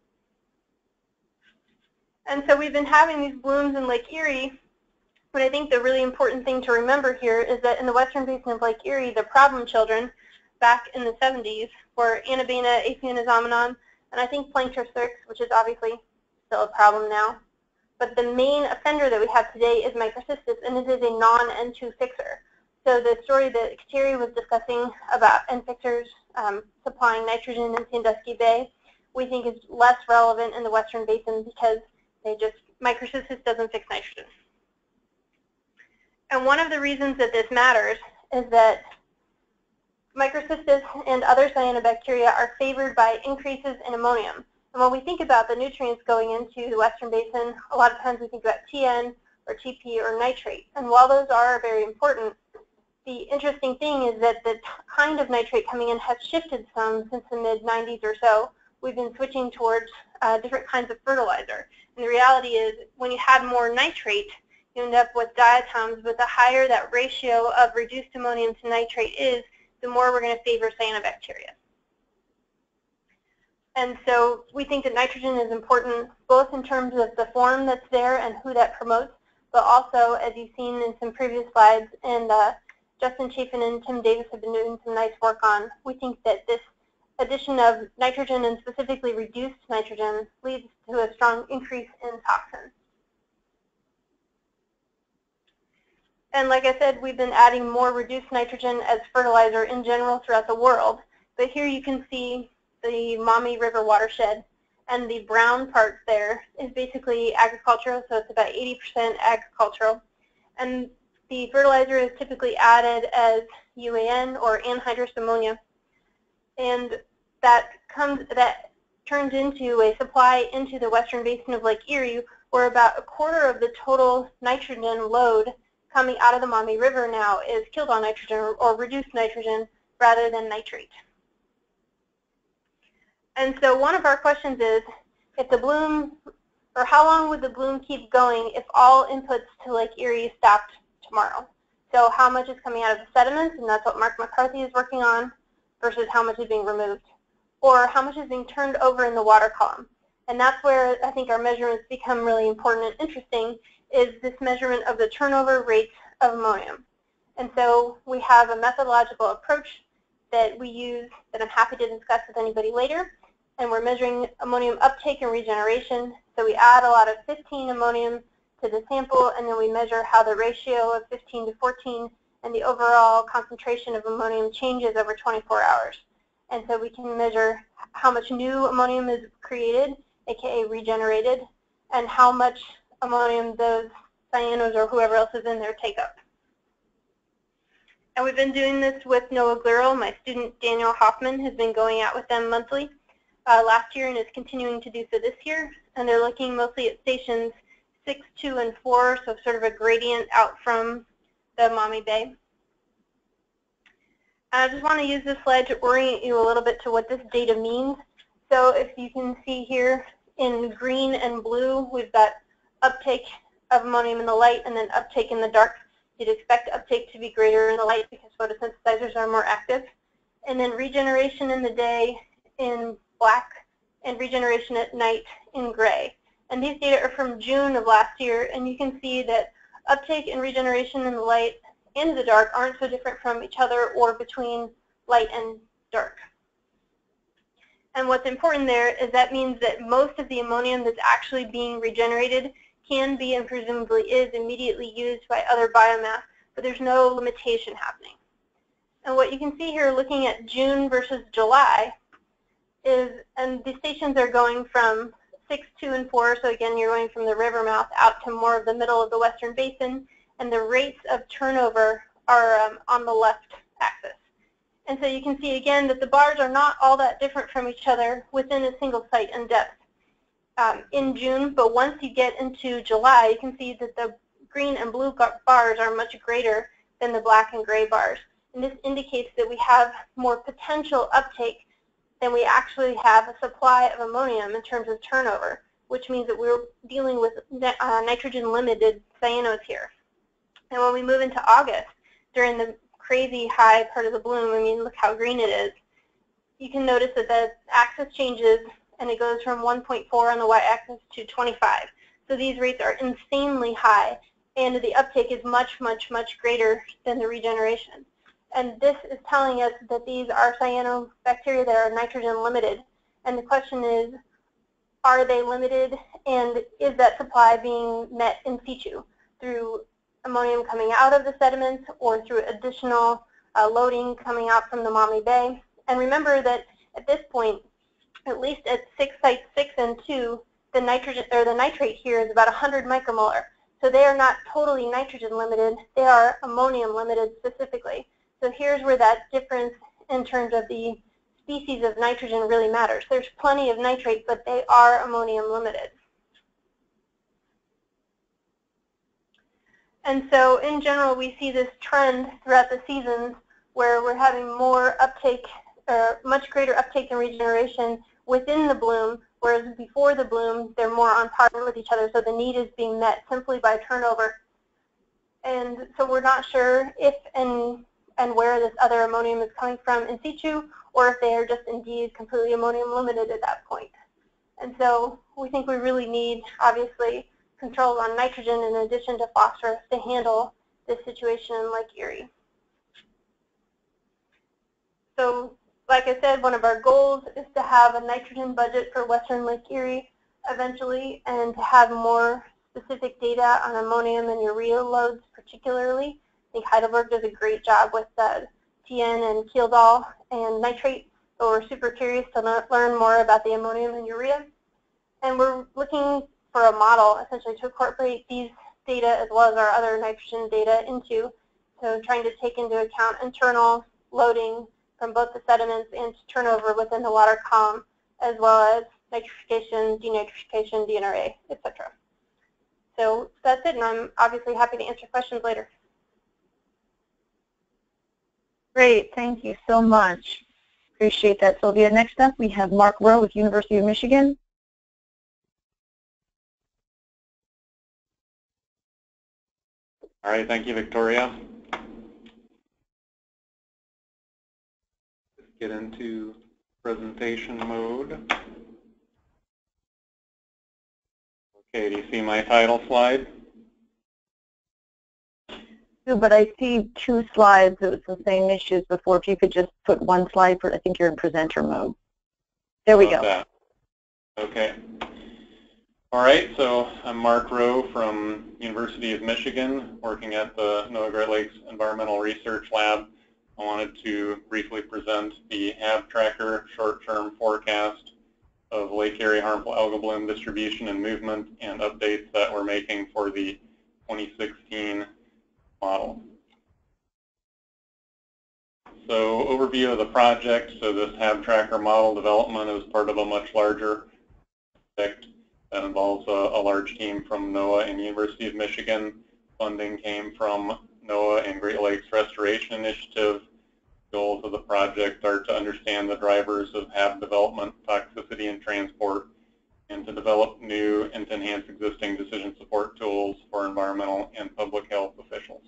And so we've been having these blooms in Lake Erie, but I think the really important thing to remember here is that in the western basin of Lake Erie, the problem children back in the 70s were Anabaena, Apiana zamenon, and I think Plankterstrix, which is obviously still a problem now. But the main offender that we have today is microcystis, and it is a non-N2 fixer. So the story that Kateri was discussing about N fixers supplying nitrogen in Sandusky Bay, we think is less relevant in the western basin because microcystis doesn't fix nitrogen. And one of the reasons that this matters is that microcystis and other cyanobacteria are favored by increases in ammonium. And when we think about the nutrients going into the western basin, a lot of times we think about TN or TP or nitrate. And while those are very important, the interesting thing is that the kind of nitrate coming in has shifted some since the mid-90s or so. We've been switching towards different kinds of fertilizer. And the reality is when you had more nitrate, you end up with diatoms, but the higher that ratio of reduced ammonium to nitrate is, the more we're going to favor cyanobacteria. And so we think that nitrogen is important both in terms of the form that's there and who that promotes, but also, as you've seen in some previous slides, and Justin Chafin and Tim Davis have been doing some nice work on, we think that this addition of nitrogen and specifically reduced nitrogen leads to a strong increase in toxins. And like I said, we've been adding more reduced nitrogen as fertilizer in general throughout the world. But here you can see the Maumee River watershed, and the brown part there is basically agricultural, so it's about 80% agricultural. And the fertilizer is typically added as UAN or anhydrous ammonia. And that turns into a supply into the western basin of Lake Erie, where about a quarter of the total nitrogen load coming out of the Maumee River now is killed on nitrogen or reduced nitrogen rather than nitrate. And so one of our questions is, if the bloom, or how long would the bloom keep going if all inputs to Lake Erie stopped tomorrow? So how much is coming out of the sediments, and that's what Mark McCarthy is working on, versus how much is being removed? Or how much is being turned over in the water column? And that's where I think our measurements become really important and interesting, is this measurement of the turnover rate of ammonium. And so we have a methodological approach that we use that I'm happy to discuss with anybody later. And we're measuring ammonium uptake and regeneration. So we add a lot of 15 ammonium to the sample, and then we measure how the ratio of 15 to 14 and the overall concentration of ammonium changes over 24 hours. And so we can measure how much new ammonium is created, aka regenerated, and how much ammonium those cyanos or whoever else is in there take up. And we've been doing this with NOAA GLERL. My student Daniel Hoffman has been going out with them monthly last year and is continuing to do so this year. And they're looking mostly at stations 6, 2, and 4, so sort of a gradient out from the Maumee Bay. I just want to use this slide to orient you a little bit to what this data means. So if you can see here in green and blue, we've got uptake of ammonium in the light and then uptake in the dark. You'd expect uptake to be greater in the light because photosynthesizers are more active. And then regeneration in the day in black and regeneration at night in gray. And these data are from June of last year, and you can see that uptake and regeneration in the light and the dark aren't so different from each other or between light and dark. And what's important there is that means that most of the ammonium that's actually being regenerated can be and presumably is immediately used by other biomass, but there's no limitation happening. And what you can see here looking at June versus July is, and the stations are going from 6, 2, and 4, so again you're going from the river mouth out to more of the middle of the western basin, and the rates of turnover are on the left axis. And so you can see again that the bars are not all that different from each other within a single site and depth in June, but once you get into July, you can see that the green and blue bars are much greater than the black and gray bars. And this indicates that we have more potential uptake than we actually have a supply of ammonium in terms of turnover, which means that we're dealing with nitrogen-limited cyanos here. And when we move into August, during the crazy high part of the bloom, I mean, look how green it is, you can notice that the axis changes and it goes from 1.4 on the y-axis to 25. So these rates are insanely high, and the uptake is much, much, much greater than the regeneration. And this is telling us that these are cyanobacteria that are nitrogen limited. And the question is, are they limited, and is that supply being met in situ through ammonium coming out of the sediments or through additional loading coming out from the Maumee Bay? And remember that at this point, at least at sites 6 and 2, the nitrogen or the nitrate here is about 100 micromolar. So they are not totally nitrogen limited, they are ammonium limited specifically. So here's where that difference in terms of the species of nitrogen really matters. There's plenty of nitrate, but they are ammonium limited. And so in general, we see this trend throughout the seasons where we're having more uptake, or much greater uptake and regeneration within the bloom, whereas before the bloom, they're more on par with each other, so the need is being met simply by turnover. And so we're not sure if and where this other ammonium is coming from in situ, or if they are just indeed completely ammonium limited at that point. And so we think we really need, obviously, controls on nitrogen in addition to phosphorus to handle this situation in Lake Erie. So, like I said, one of our goals is to have a nitrogen budget for Western Lake Erie eventually, and to have more specific data on ammonium and urea loads particularly. I think Heidelberg does a great job with TN and Kieldal and nitrate, so we're super curious to learn more about the ammonium and urea. And we're looking for a model essentially to incorporate these data as well as our other nitrogen data into, so trying to take into account internal loading from both the sediments and turnover within the water column, as well as nitrification, denitrification, DNRA, etc. So that's it, and I'm obviously happy to answer questions later. Great, thank you so much. Appreciate that, Sylvia. Next up, we have Mark Rowe with University of Michigan. All right, thank you, Victoria. Let's get into presentation mode. Okay, do you see my title slide? But I see two slides. It was the same issues before. If you could just put one slide for, I think you're in presenter mode. There we go. That? Okay. All right, so I'm Mark Rowe from University of Michigan, working at the NOAA Great Lakes Environmental Research Lab. I wanted to briefly present the HAB tracker short-term forecast of Lake Erie harmful algal bloom distribution and movement, and updates that we're making for the 2016 model. So overview of the project. So this HAB tracker model development is part of a much larger project that involves a large team from NOAA and University of Michigan. Funding came from NOAA and Great Lakes Restoration Initiative. Goals of the project are to understand the drivers of HAB development, toxicity, and transport, and to develop new and to enhance existing decision support tools for environmental and public health officials.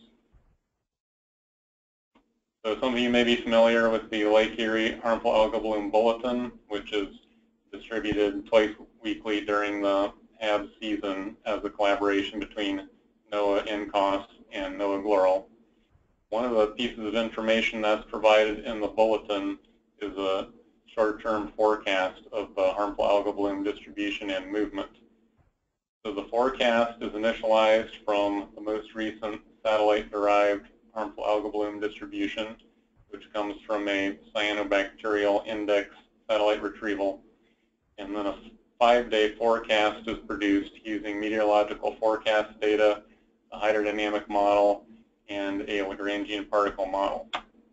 So some of you may be familiar with the Lake Erie Harmful Algal Bloom Bulletin, which is distributed twice weekly during the HABs season as a collaboration between NOAA NCOS and NOAA GLORL. One of the pieces of information that's provided in the bulletin is a short-term forecast of the harmful algal bloom distribution and movement. So the forecast is initialized from the most recent satellite-derived harmful algal bloom distribution, which comes from a cyanobacterial index satellite retrieval. And then a 5-day forecast is produced using meteorological forecast data, a hydrodynamic model, and a Lagrangian particle model.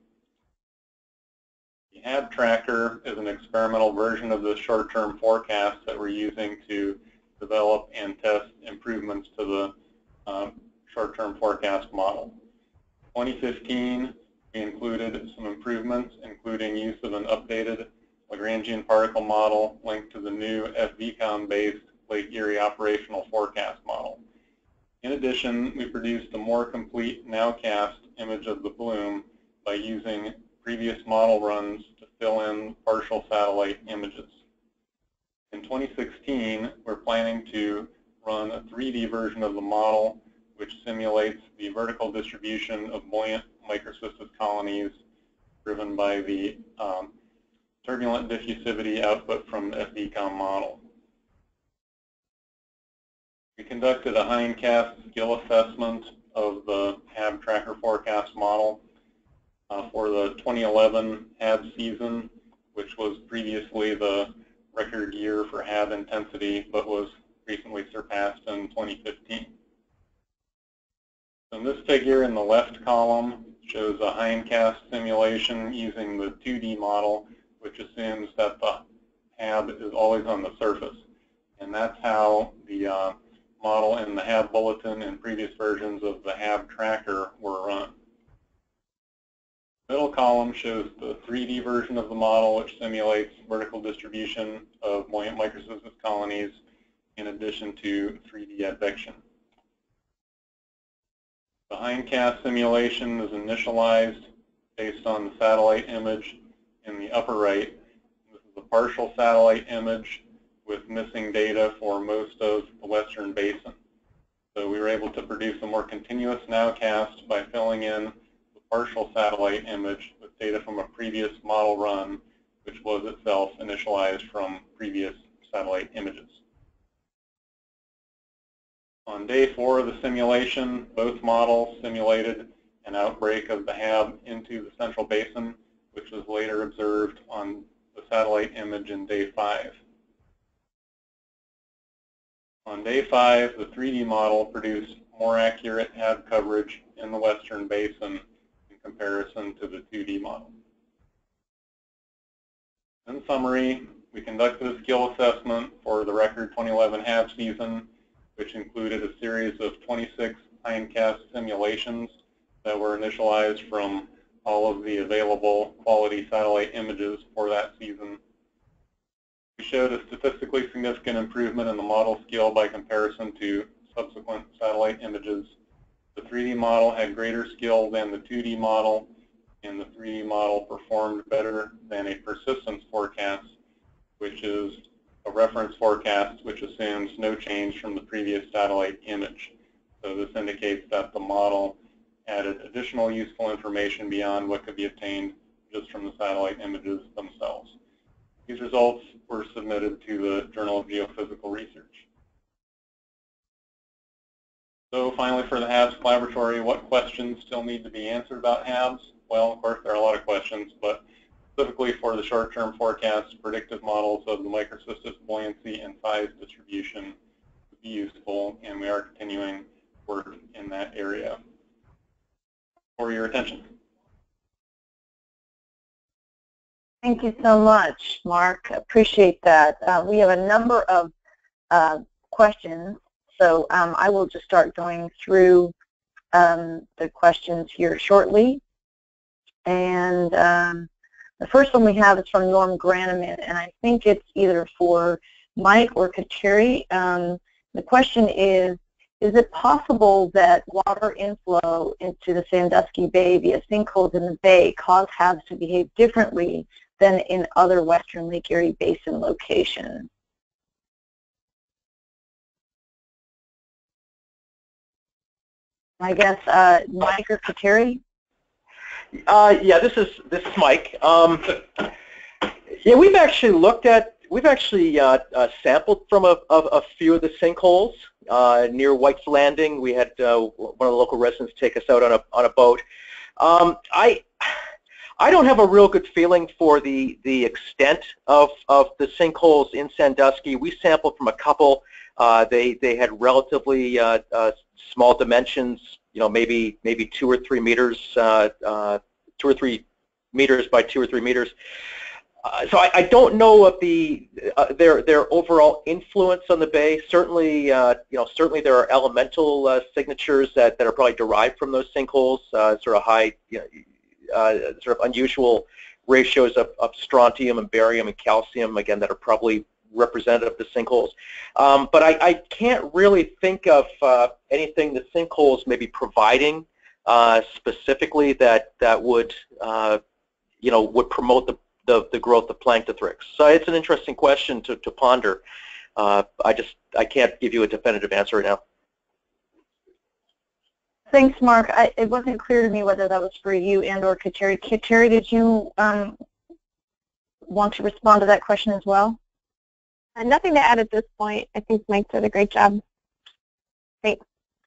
The HAB tracker is an experimental version of the short-term forecast that we're using to develop and test improvements to the short-term forecast model. In 2015, we included some improvements, including use of an updated Lagrangian particle model linked to the new FVCOM-based Lake Erie operational forecast model. In addition, we produced a more complete nowcast image of the bloom by using previous model runs to fill in partial satellite images. In 2016, we're planning to run a 3D version of the model which simulates the vertical distribution of buoyant microcystis colonies driven by the turbulent diffusivity output from the FVCOM model. We conducted a hindcast skill assessment of the HAB tracker forecast model for the 2011 HAB season, which was previously the record year for HAB intensity, but was recently surpassed in 2015. So this figure in the left column shows a hindcast simulation using the 2D model, which assumes that the HAB is always on the surface. And that's how the model in the HAB bulletin and previous versions of the HAB tracker were run. The middle column shows the 3D version of the model, which simulates vertical distribution of buoyant microcystis colonies in addition to 3D advection. The hindcast simulation is initialized based on the satellite image in the upper right. This is a partial satellite image with missing data for most of the western basin. So we were able to produce a more continuous nowcast by filling in the partial satellite image with data from a previous model run, which was itself initialized from previous satellite images. On day 4 of the simulation, both models simulated an outbreak of the HAB into the central basin, which was later observed on the satellite image in day 5. On day 5, the 3D model produced more accurate HAB coverage in the western basin in comparison to the 2D model. In summary, we conducted a skill assessment for the record 2011 HAB season, which included a series of 26 hindcast simulations that were initialized from all of the available quality satellite images for that season. We showed a statistically significant improvement in the model skill by comparison to subsequent satellite images. The 3D model had greater skill than the 2D model, and the 3D model performed better than a persistence forecast, which is a reference forecast which assumes no change from the previous satellite image. So this indicates that the model added additional useful information beyond what could be obtained just from the satellite images themselves. These results were submitted to the Journal of Geophysical Research. So finally, for the HABs Collaboratory, what questions still need to be answered about HABs? well, of course, there are a lot of questions, but specifically for the short-term forecasts, predictive models of the microcystis buoyancy and size distribution would be useful, and we are continuing work in that area. For your attention. Thank you so much, Mark. Appreciate that. We have a number of questions, so I will just start going through the questions here shortly. And the first one we have is from Norm Graneman, and I think it's either for Mike or Kateri. The question is it possible that water inflow into the Sandusky Bay via sinkholes in the bay cause HABs to behave differently than in other Western Lake Erie Basin locations? I guess Mike or Kateri? Yeah, this is Mike. Yeah, we've actually sampled from a few of the sinkholes near White's Landing. We had one of the local residents take us out on a boat. I don't have a real good feeling for the extent of the sinkholes in Sandusky. We sampled from a couple. They had relatively small dimensions, maybe 2 or 3 meters, 2 or 3 meters by 2 or 3 meters. So I don't know of their overall influence on the bay. Certainly, certainly there are elemental signatures that are probably derived from those sinkholes. Sort of high, sort of unusual ratios of strontium and barium and calcium, again, that are probably representative of the sinkholes. But I can't really think of anything the sinkholes may be providing specifically that would would promote the growth of planktothrix. So it's an interesting question to ponder. I can't give you a definitive answer right now. Thanks, Mark. It wasn't clear to me whether that was for you and or Kateri. Kateri, did you want to respond to that question as well? Nothing to add at this point. I think Mike did a great job. Thanks.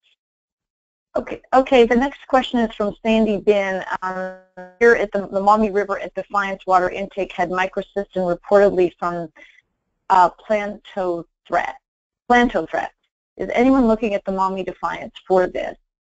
Okay. The next question is from Sandy Bin. Here at the Maumee River at Defiance water intake had microcystin reportedly from planktothrix. Is anyone looking at the Maumee Defiance for this?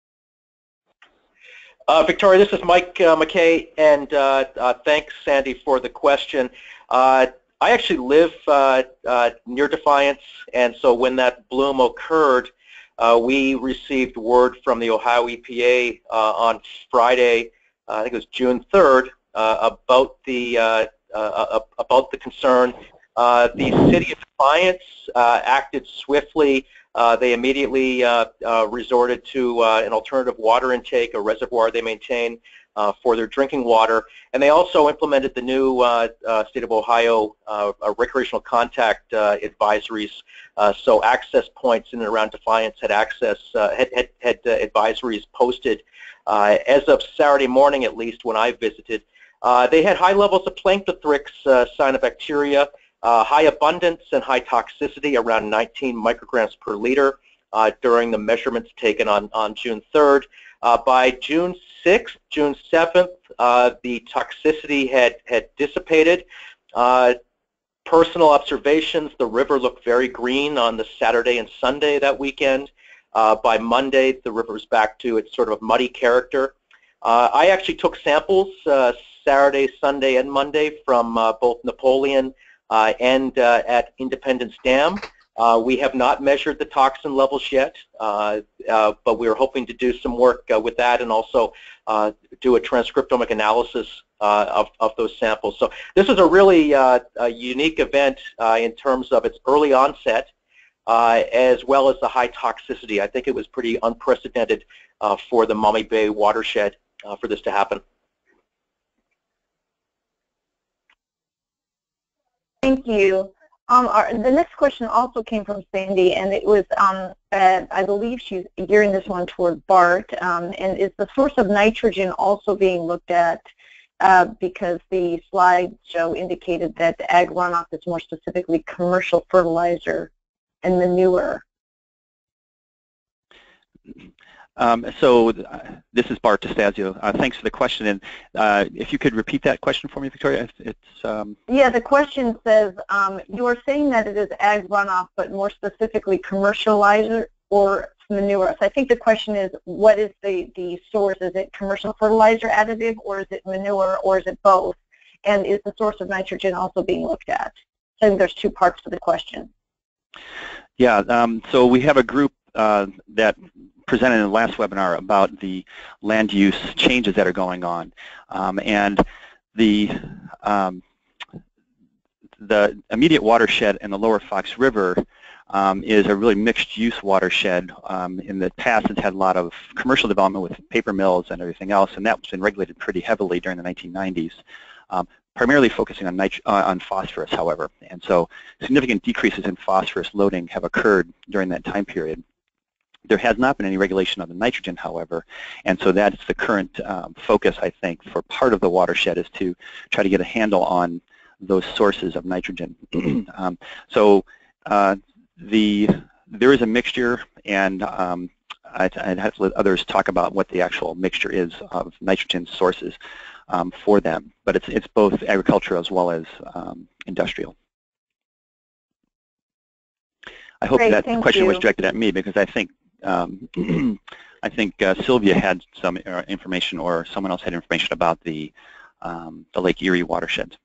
Victoria, this is Mike McKay, and thanks, Sandy, for the question. I actually live near Defiance, and so when that bloom occurred, we received word from the Ohio EPA on Friday, I think it was June 3rd, about the concern. The city of Defiance acted swiftly. They immediately resorted to an alternative water intake, a reservoir they maintain for their drinking water, and they also implemented the new State of Ohio recreational contact advisories. So access points in and around Defiance had had advisories posted as of Saturday morning, at least when I visited. They had high levels of planktothrix cyanobacteria. High abundance and high toxicity, around 19 micrograms per liter during the measurements taken on June 3rd. By June 6th, June 7th, the toxicity had dissipated. Personal observations, the river looked very green on the Saturday and Sunday that weekend. By Monday, the river's back to its sort of muddy character. I actually took samples Saturday, Sunday, and Monday from both Napoleon and at Independence Dam. We have not measured the toxin levels yet, but we're hoping to do some work with that and also do a transcriptomic analysis of those samples. So this is a really a unique event in terms of its early onset as well as the high toxicity. I think it was pretty unprecedented for the Maumee Bay watershed for this to happen. Thank you. The next question also came from Sandy, and it was, I believe she's gearing this one toward Bart, and is the source of nitrogen also being looked at because the slideshow indicated that the ag runoff is more specifically commercial fertilizer and manure? This is Bart DeStasio. Thanks for the question, and if you could repeat that question for me, Victoria. Yeah, the question says, you are saying that it is ag runoff, but more specifically commercializer or manure. So I think the question is, what is the source? Is it commercial fertilizer additive, or is it manure, or is it both? And is the source of nitrogen also being looked at? So I think there's two parts to the question. Yeah, so we have a group that presented in the last webinar about the land use changes that are going on, and the immediate watershed in the lower Fox River is a really mixed-use watershed. In the past, it's had a lot of commercial development with paper mills and everything else, and that's been regulated pretty heavily during the 1990s, primarily focusing on phosphorus, however. And so significant decreases in phosphorus loading have occurred during that time period. There has not been any regulation of the nitrogen, however, and so that's the current focus, I think, for part of the watershed, is to try to get a handle on those sources of nitrogen. There is a mixture, and I'd have to let others talk about what the actual mixture is of nitrogen sources for them, but it's both agricultural as well as industrial. I hope that question was directed at me, because I think Sylvia had some information, or someone else had information about the Lake Erie watershed.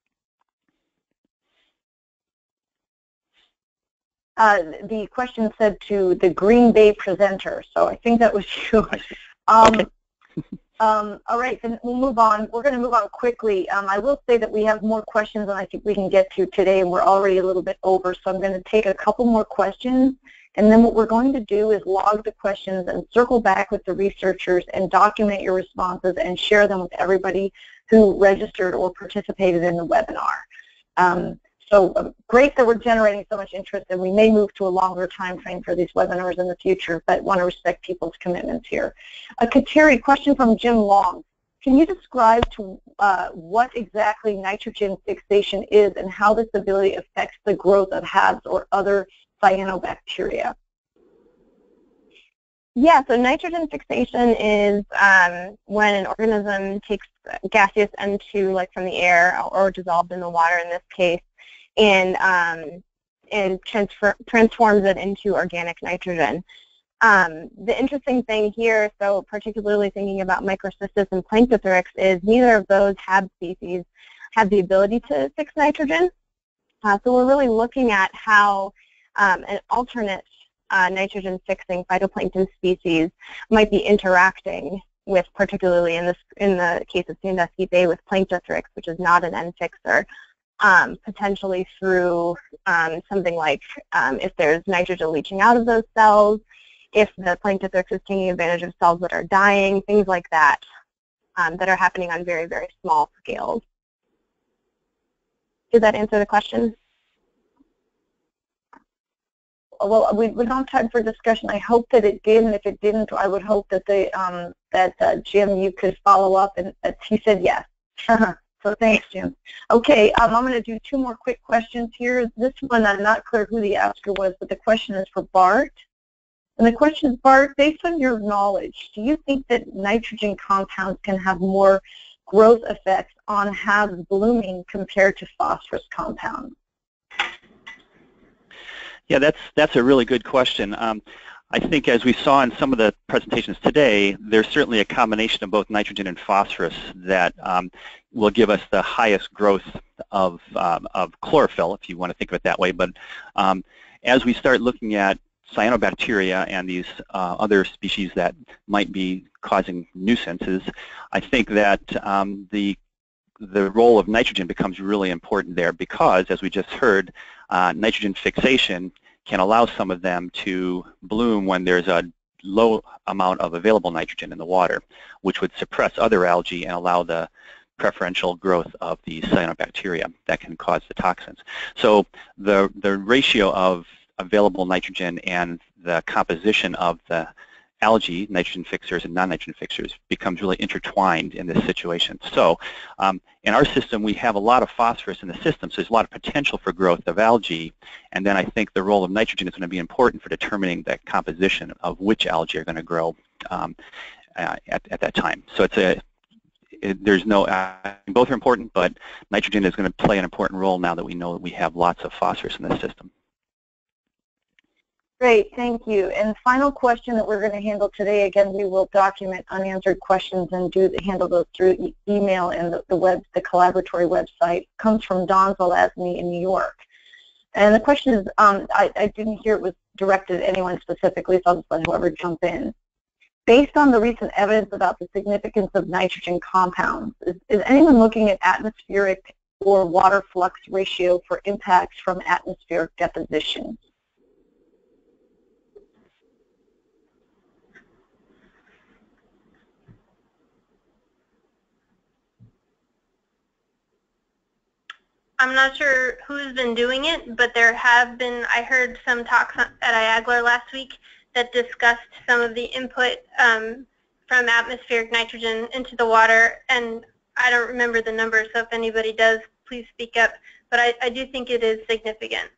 The question said to the Green Bay presenter, so I think that was you. Okay. All right, then we'll move on. We're going to move on quickly. I will say that we have more questions than I think we can get to today, and we're already a little bit over, so I'm going to take a couple more questions, and then what we're going to do is log the questions and circle back with the researchers and document your responses and share them with everybody who registered or participated in the webinar. So great that we're generating so much interest, and we may move to a longer time frame for these webinars in the future, but want to respect people's commitments here. Kateri, question from Jim Long. Can you describe to what exactly nitrogen fixation is and how this ability affects the growth of HABs or other cyanobacteria? Yeah, so nitrogen fixation is when an organism takes gaseous N2, like from the air, or dissolved in the water in this case, and transforms it into organic nitrogen. The interesting thing here, so particularly thinking about Microcystis and Planktothrix, is neither of those HAB species have the ability to fix nitrogen. So we're really looking at how an alternate nitrogen-fixing phytoplankton species might be interacting with, particularly in the case of Sandusky Bay, with Planktothrix, which is not an N-fixer. Potentially through something like if there's nitrogen leaching out of those cells, if the Planktothrix is taking advantage of cells that are dying, things like that, that are happening on very, very small scales. Did that answer the question? Well, we don't have time for discussion. I hope that it did, and if it didn't, I would hope that Jim, you could follow up, and he said yes. So thanks, Jim. Okay, I'm going to do two more quick questions here. This one, I'm not clear who the asker was, but the question is for Bart. And the question is, Bart, based on your knowledge, do you think that nitrogen compounds can have more growth effects on HABs blooming compared to phosphorus compounds? Yeah, that's a really good question. I think, as we saw in some of the presentations today, there's certainly a combination of both nitrogen and phosphorus that will give us the highest growth of chlorophyll, if you want to think of it that way. But as we start looking at cyanobacteria and these other species that might be causing nuisances, I think that the role of nitrogen becomes really important there, because, as we just heard, nitrogen fixation can allow some of them to bloom when there's a low amount of available nitrogen in the water, which would suppress other algae and allow the preferential growth of the cyanobacteria that can cause the toxins. So the ratio of available nitrogen and the composition of the algae, nitrogen fixers and non-nitrogen fixers, becomes really intertwined in this situation. So in our system, we have a lot of phosphorus in the system, so there's a lot of potential for growth of algae. And then I think the role of nitrogen is going to be important for determining the composition of which algae are going to grow at that time. So there's no, both are important, but nitrogen is going to play an important role now that we know that we have lots of phosphorus in the system. Great, thank you. And final question that we're going to handle today, again, we will document unanswered questions and handle those through email and the collaboratory website, comes from Don Zelazny in New York. And the question is, I didn't hear it was directed at anyone specifically, so I'll just let whoever jump in. Based on the recent evidence about the significance of nitrogen compounds, is anyone looking at atmospheric or water flux ratio for impacts from atmospheric deposition? I'm not sure who's been doing it, but there have been, I heard some talks at IAGLR last week that discussed some of the input from atmospheric nitrogen into the water, and I don't remember the numbers, so if anybody does, please speak up. But I do think it is significant.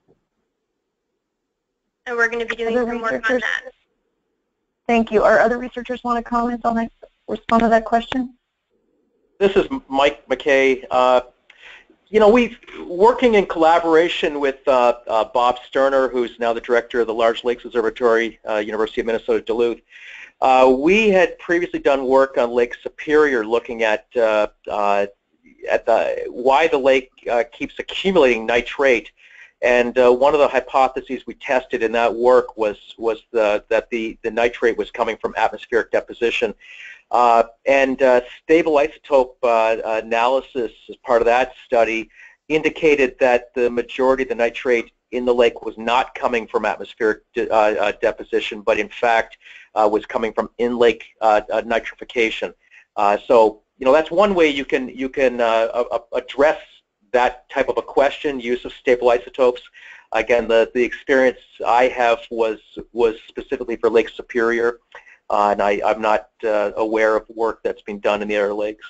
And we're going to be doing some work on that. Thank you. Are other researchers want to comment on that, respond to that question? This is Mike McKay. You know, we've working in collaboration with Bob Sterner, who's now the director of the Large Lakes Observatory, University of Minnesota Duluth. We had previously done work on Lake Superior, looking at why the lake keeps accumulating nitrate. And one of the hypotheses we tested in that work was that the nitrate was coming from atmospheric deposition. Stable isotope analysis as part of that study indicated that the majority of the nitrate in the lake was not coming from atmospheric deposition, but in fact was coming from in-lake nitrification. So, you know, that's one way you can address that type of a question, use of stable isotopes. Again, the experience I have was specifically for Lake Superior. And I'm not aware of work that's been done in the other lakes.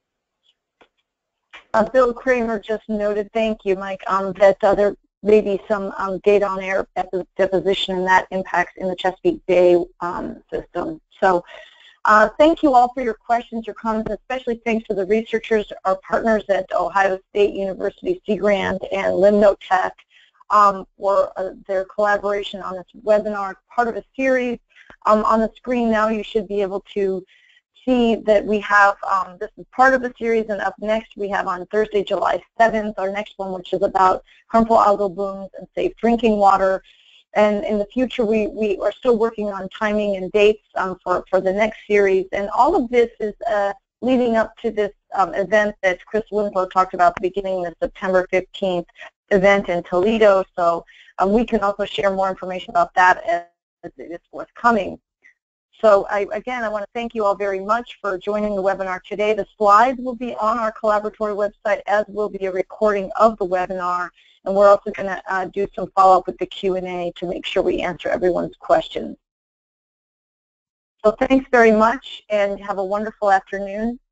Bill Kramer just noted, thank you, Mike, that there may be some data on air deposition, and that impacts in the Chesapeake Bay system. So thank you all for your questions, your comments, especially thanks to the researchers, our partners at Ohio State University Sea Grant and Limnotech for their collaboration on this webinar, part of a series. On the screen now you should be able to see that we have, this is part of the series, and up next we have on Thursday, July 7th, our next one, which is about harmful algal blooms and safe drinking water. And in the future we are still working on timing and dates for the next series. And all of this is leading up to this event that Chris Winslow talked about at the beginning, the September 15th event in Toledo. So we can also share more information about that as it is forthcoming. So again, I want to thank you all very much for joining the webinar today. The slides will be on our collaboratory website, as will be a recording of the webinar. And we're also going to do some follow-up with the Q&A to make sure we answer everyone's questions. So thanks very much, and have a wonderful afternoon.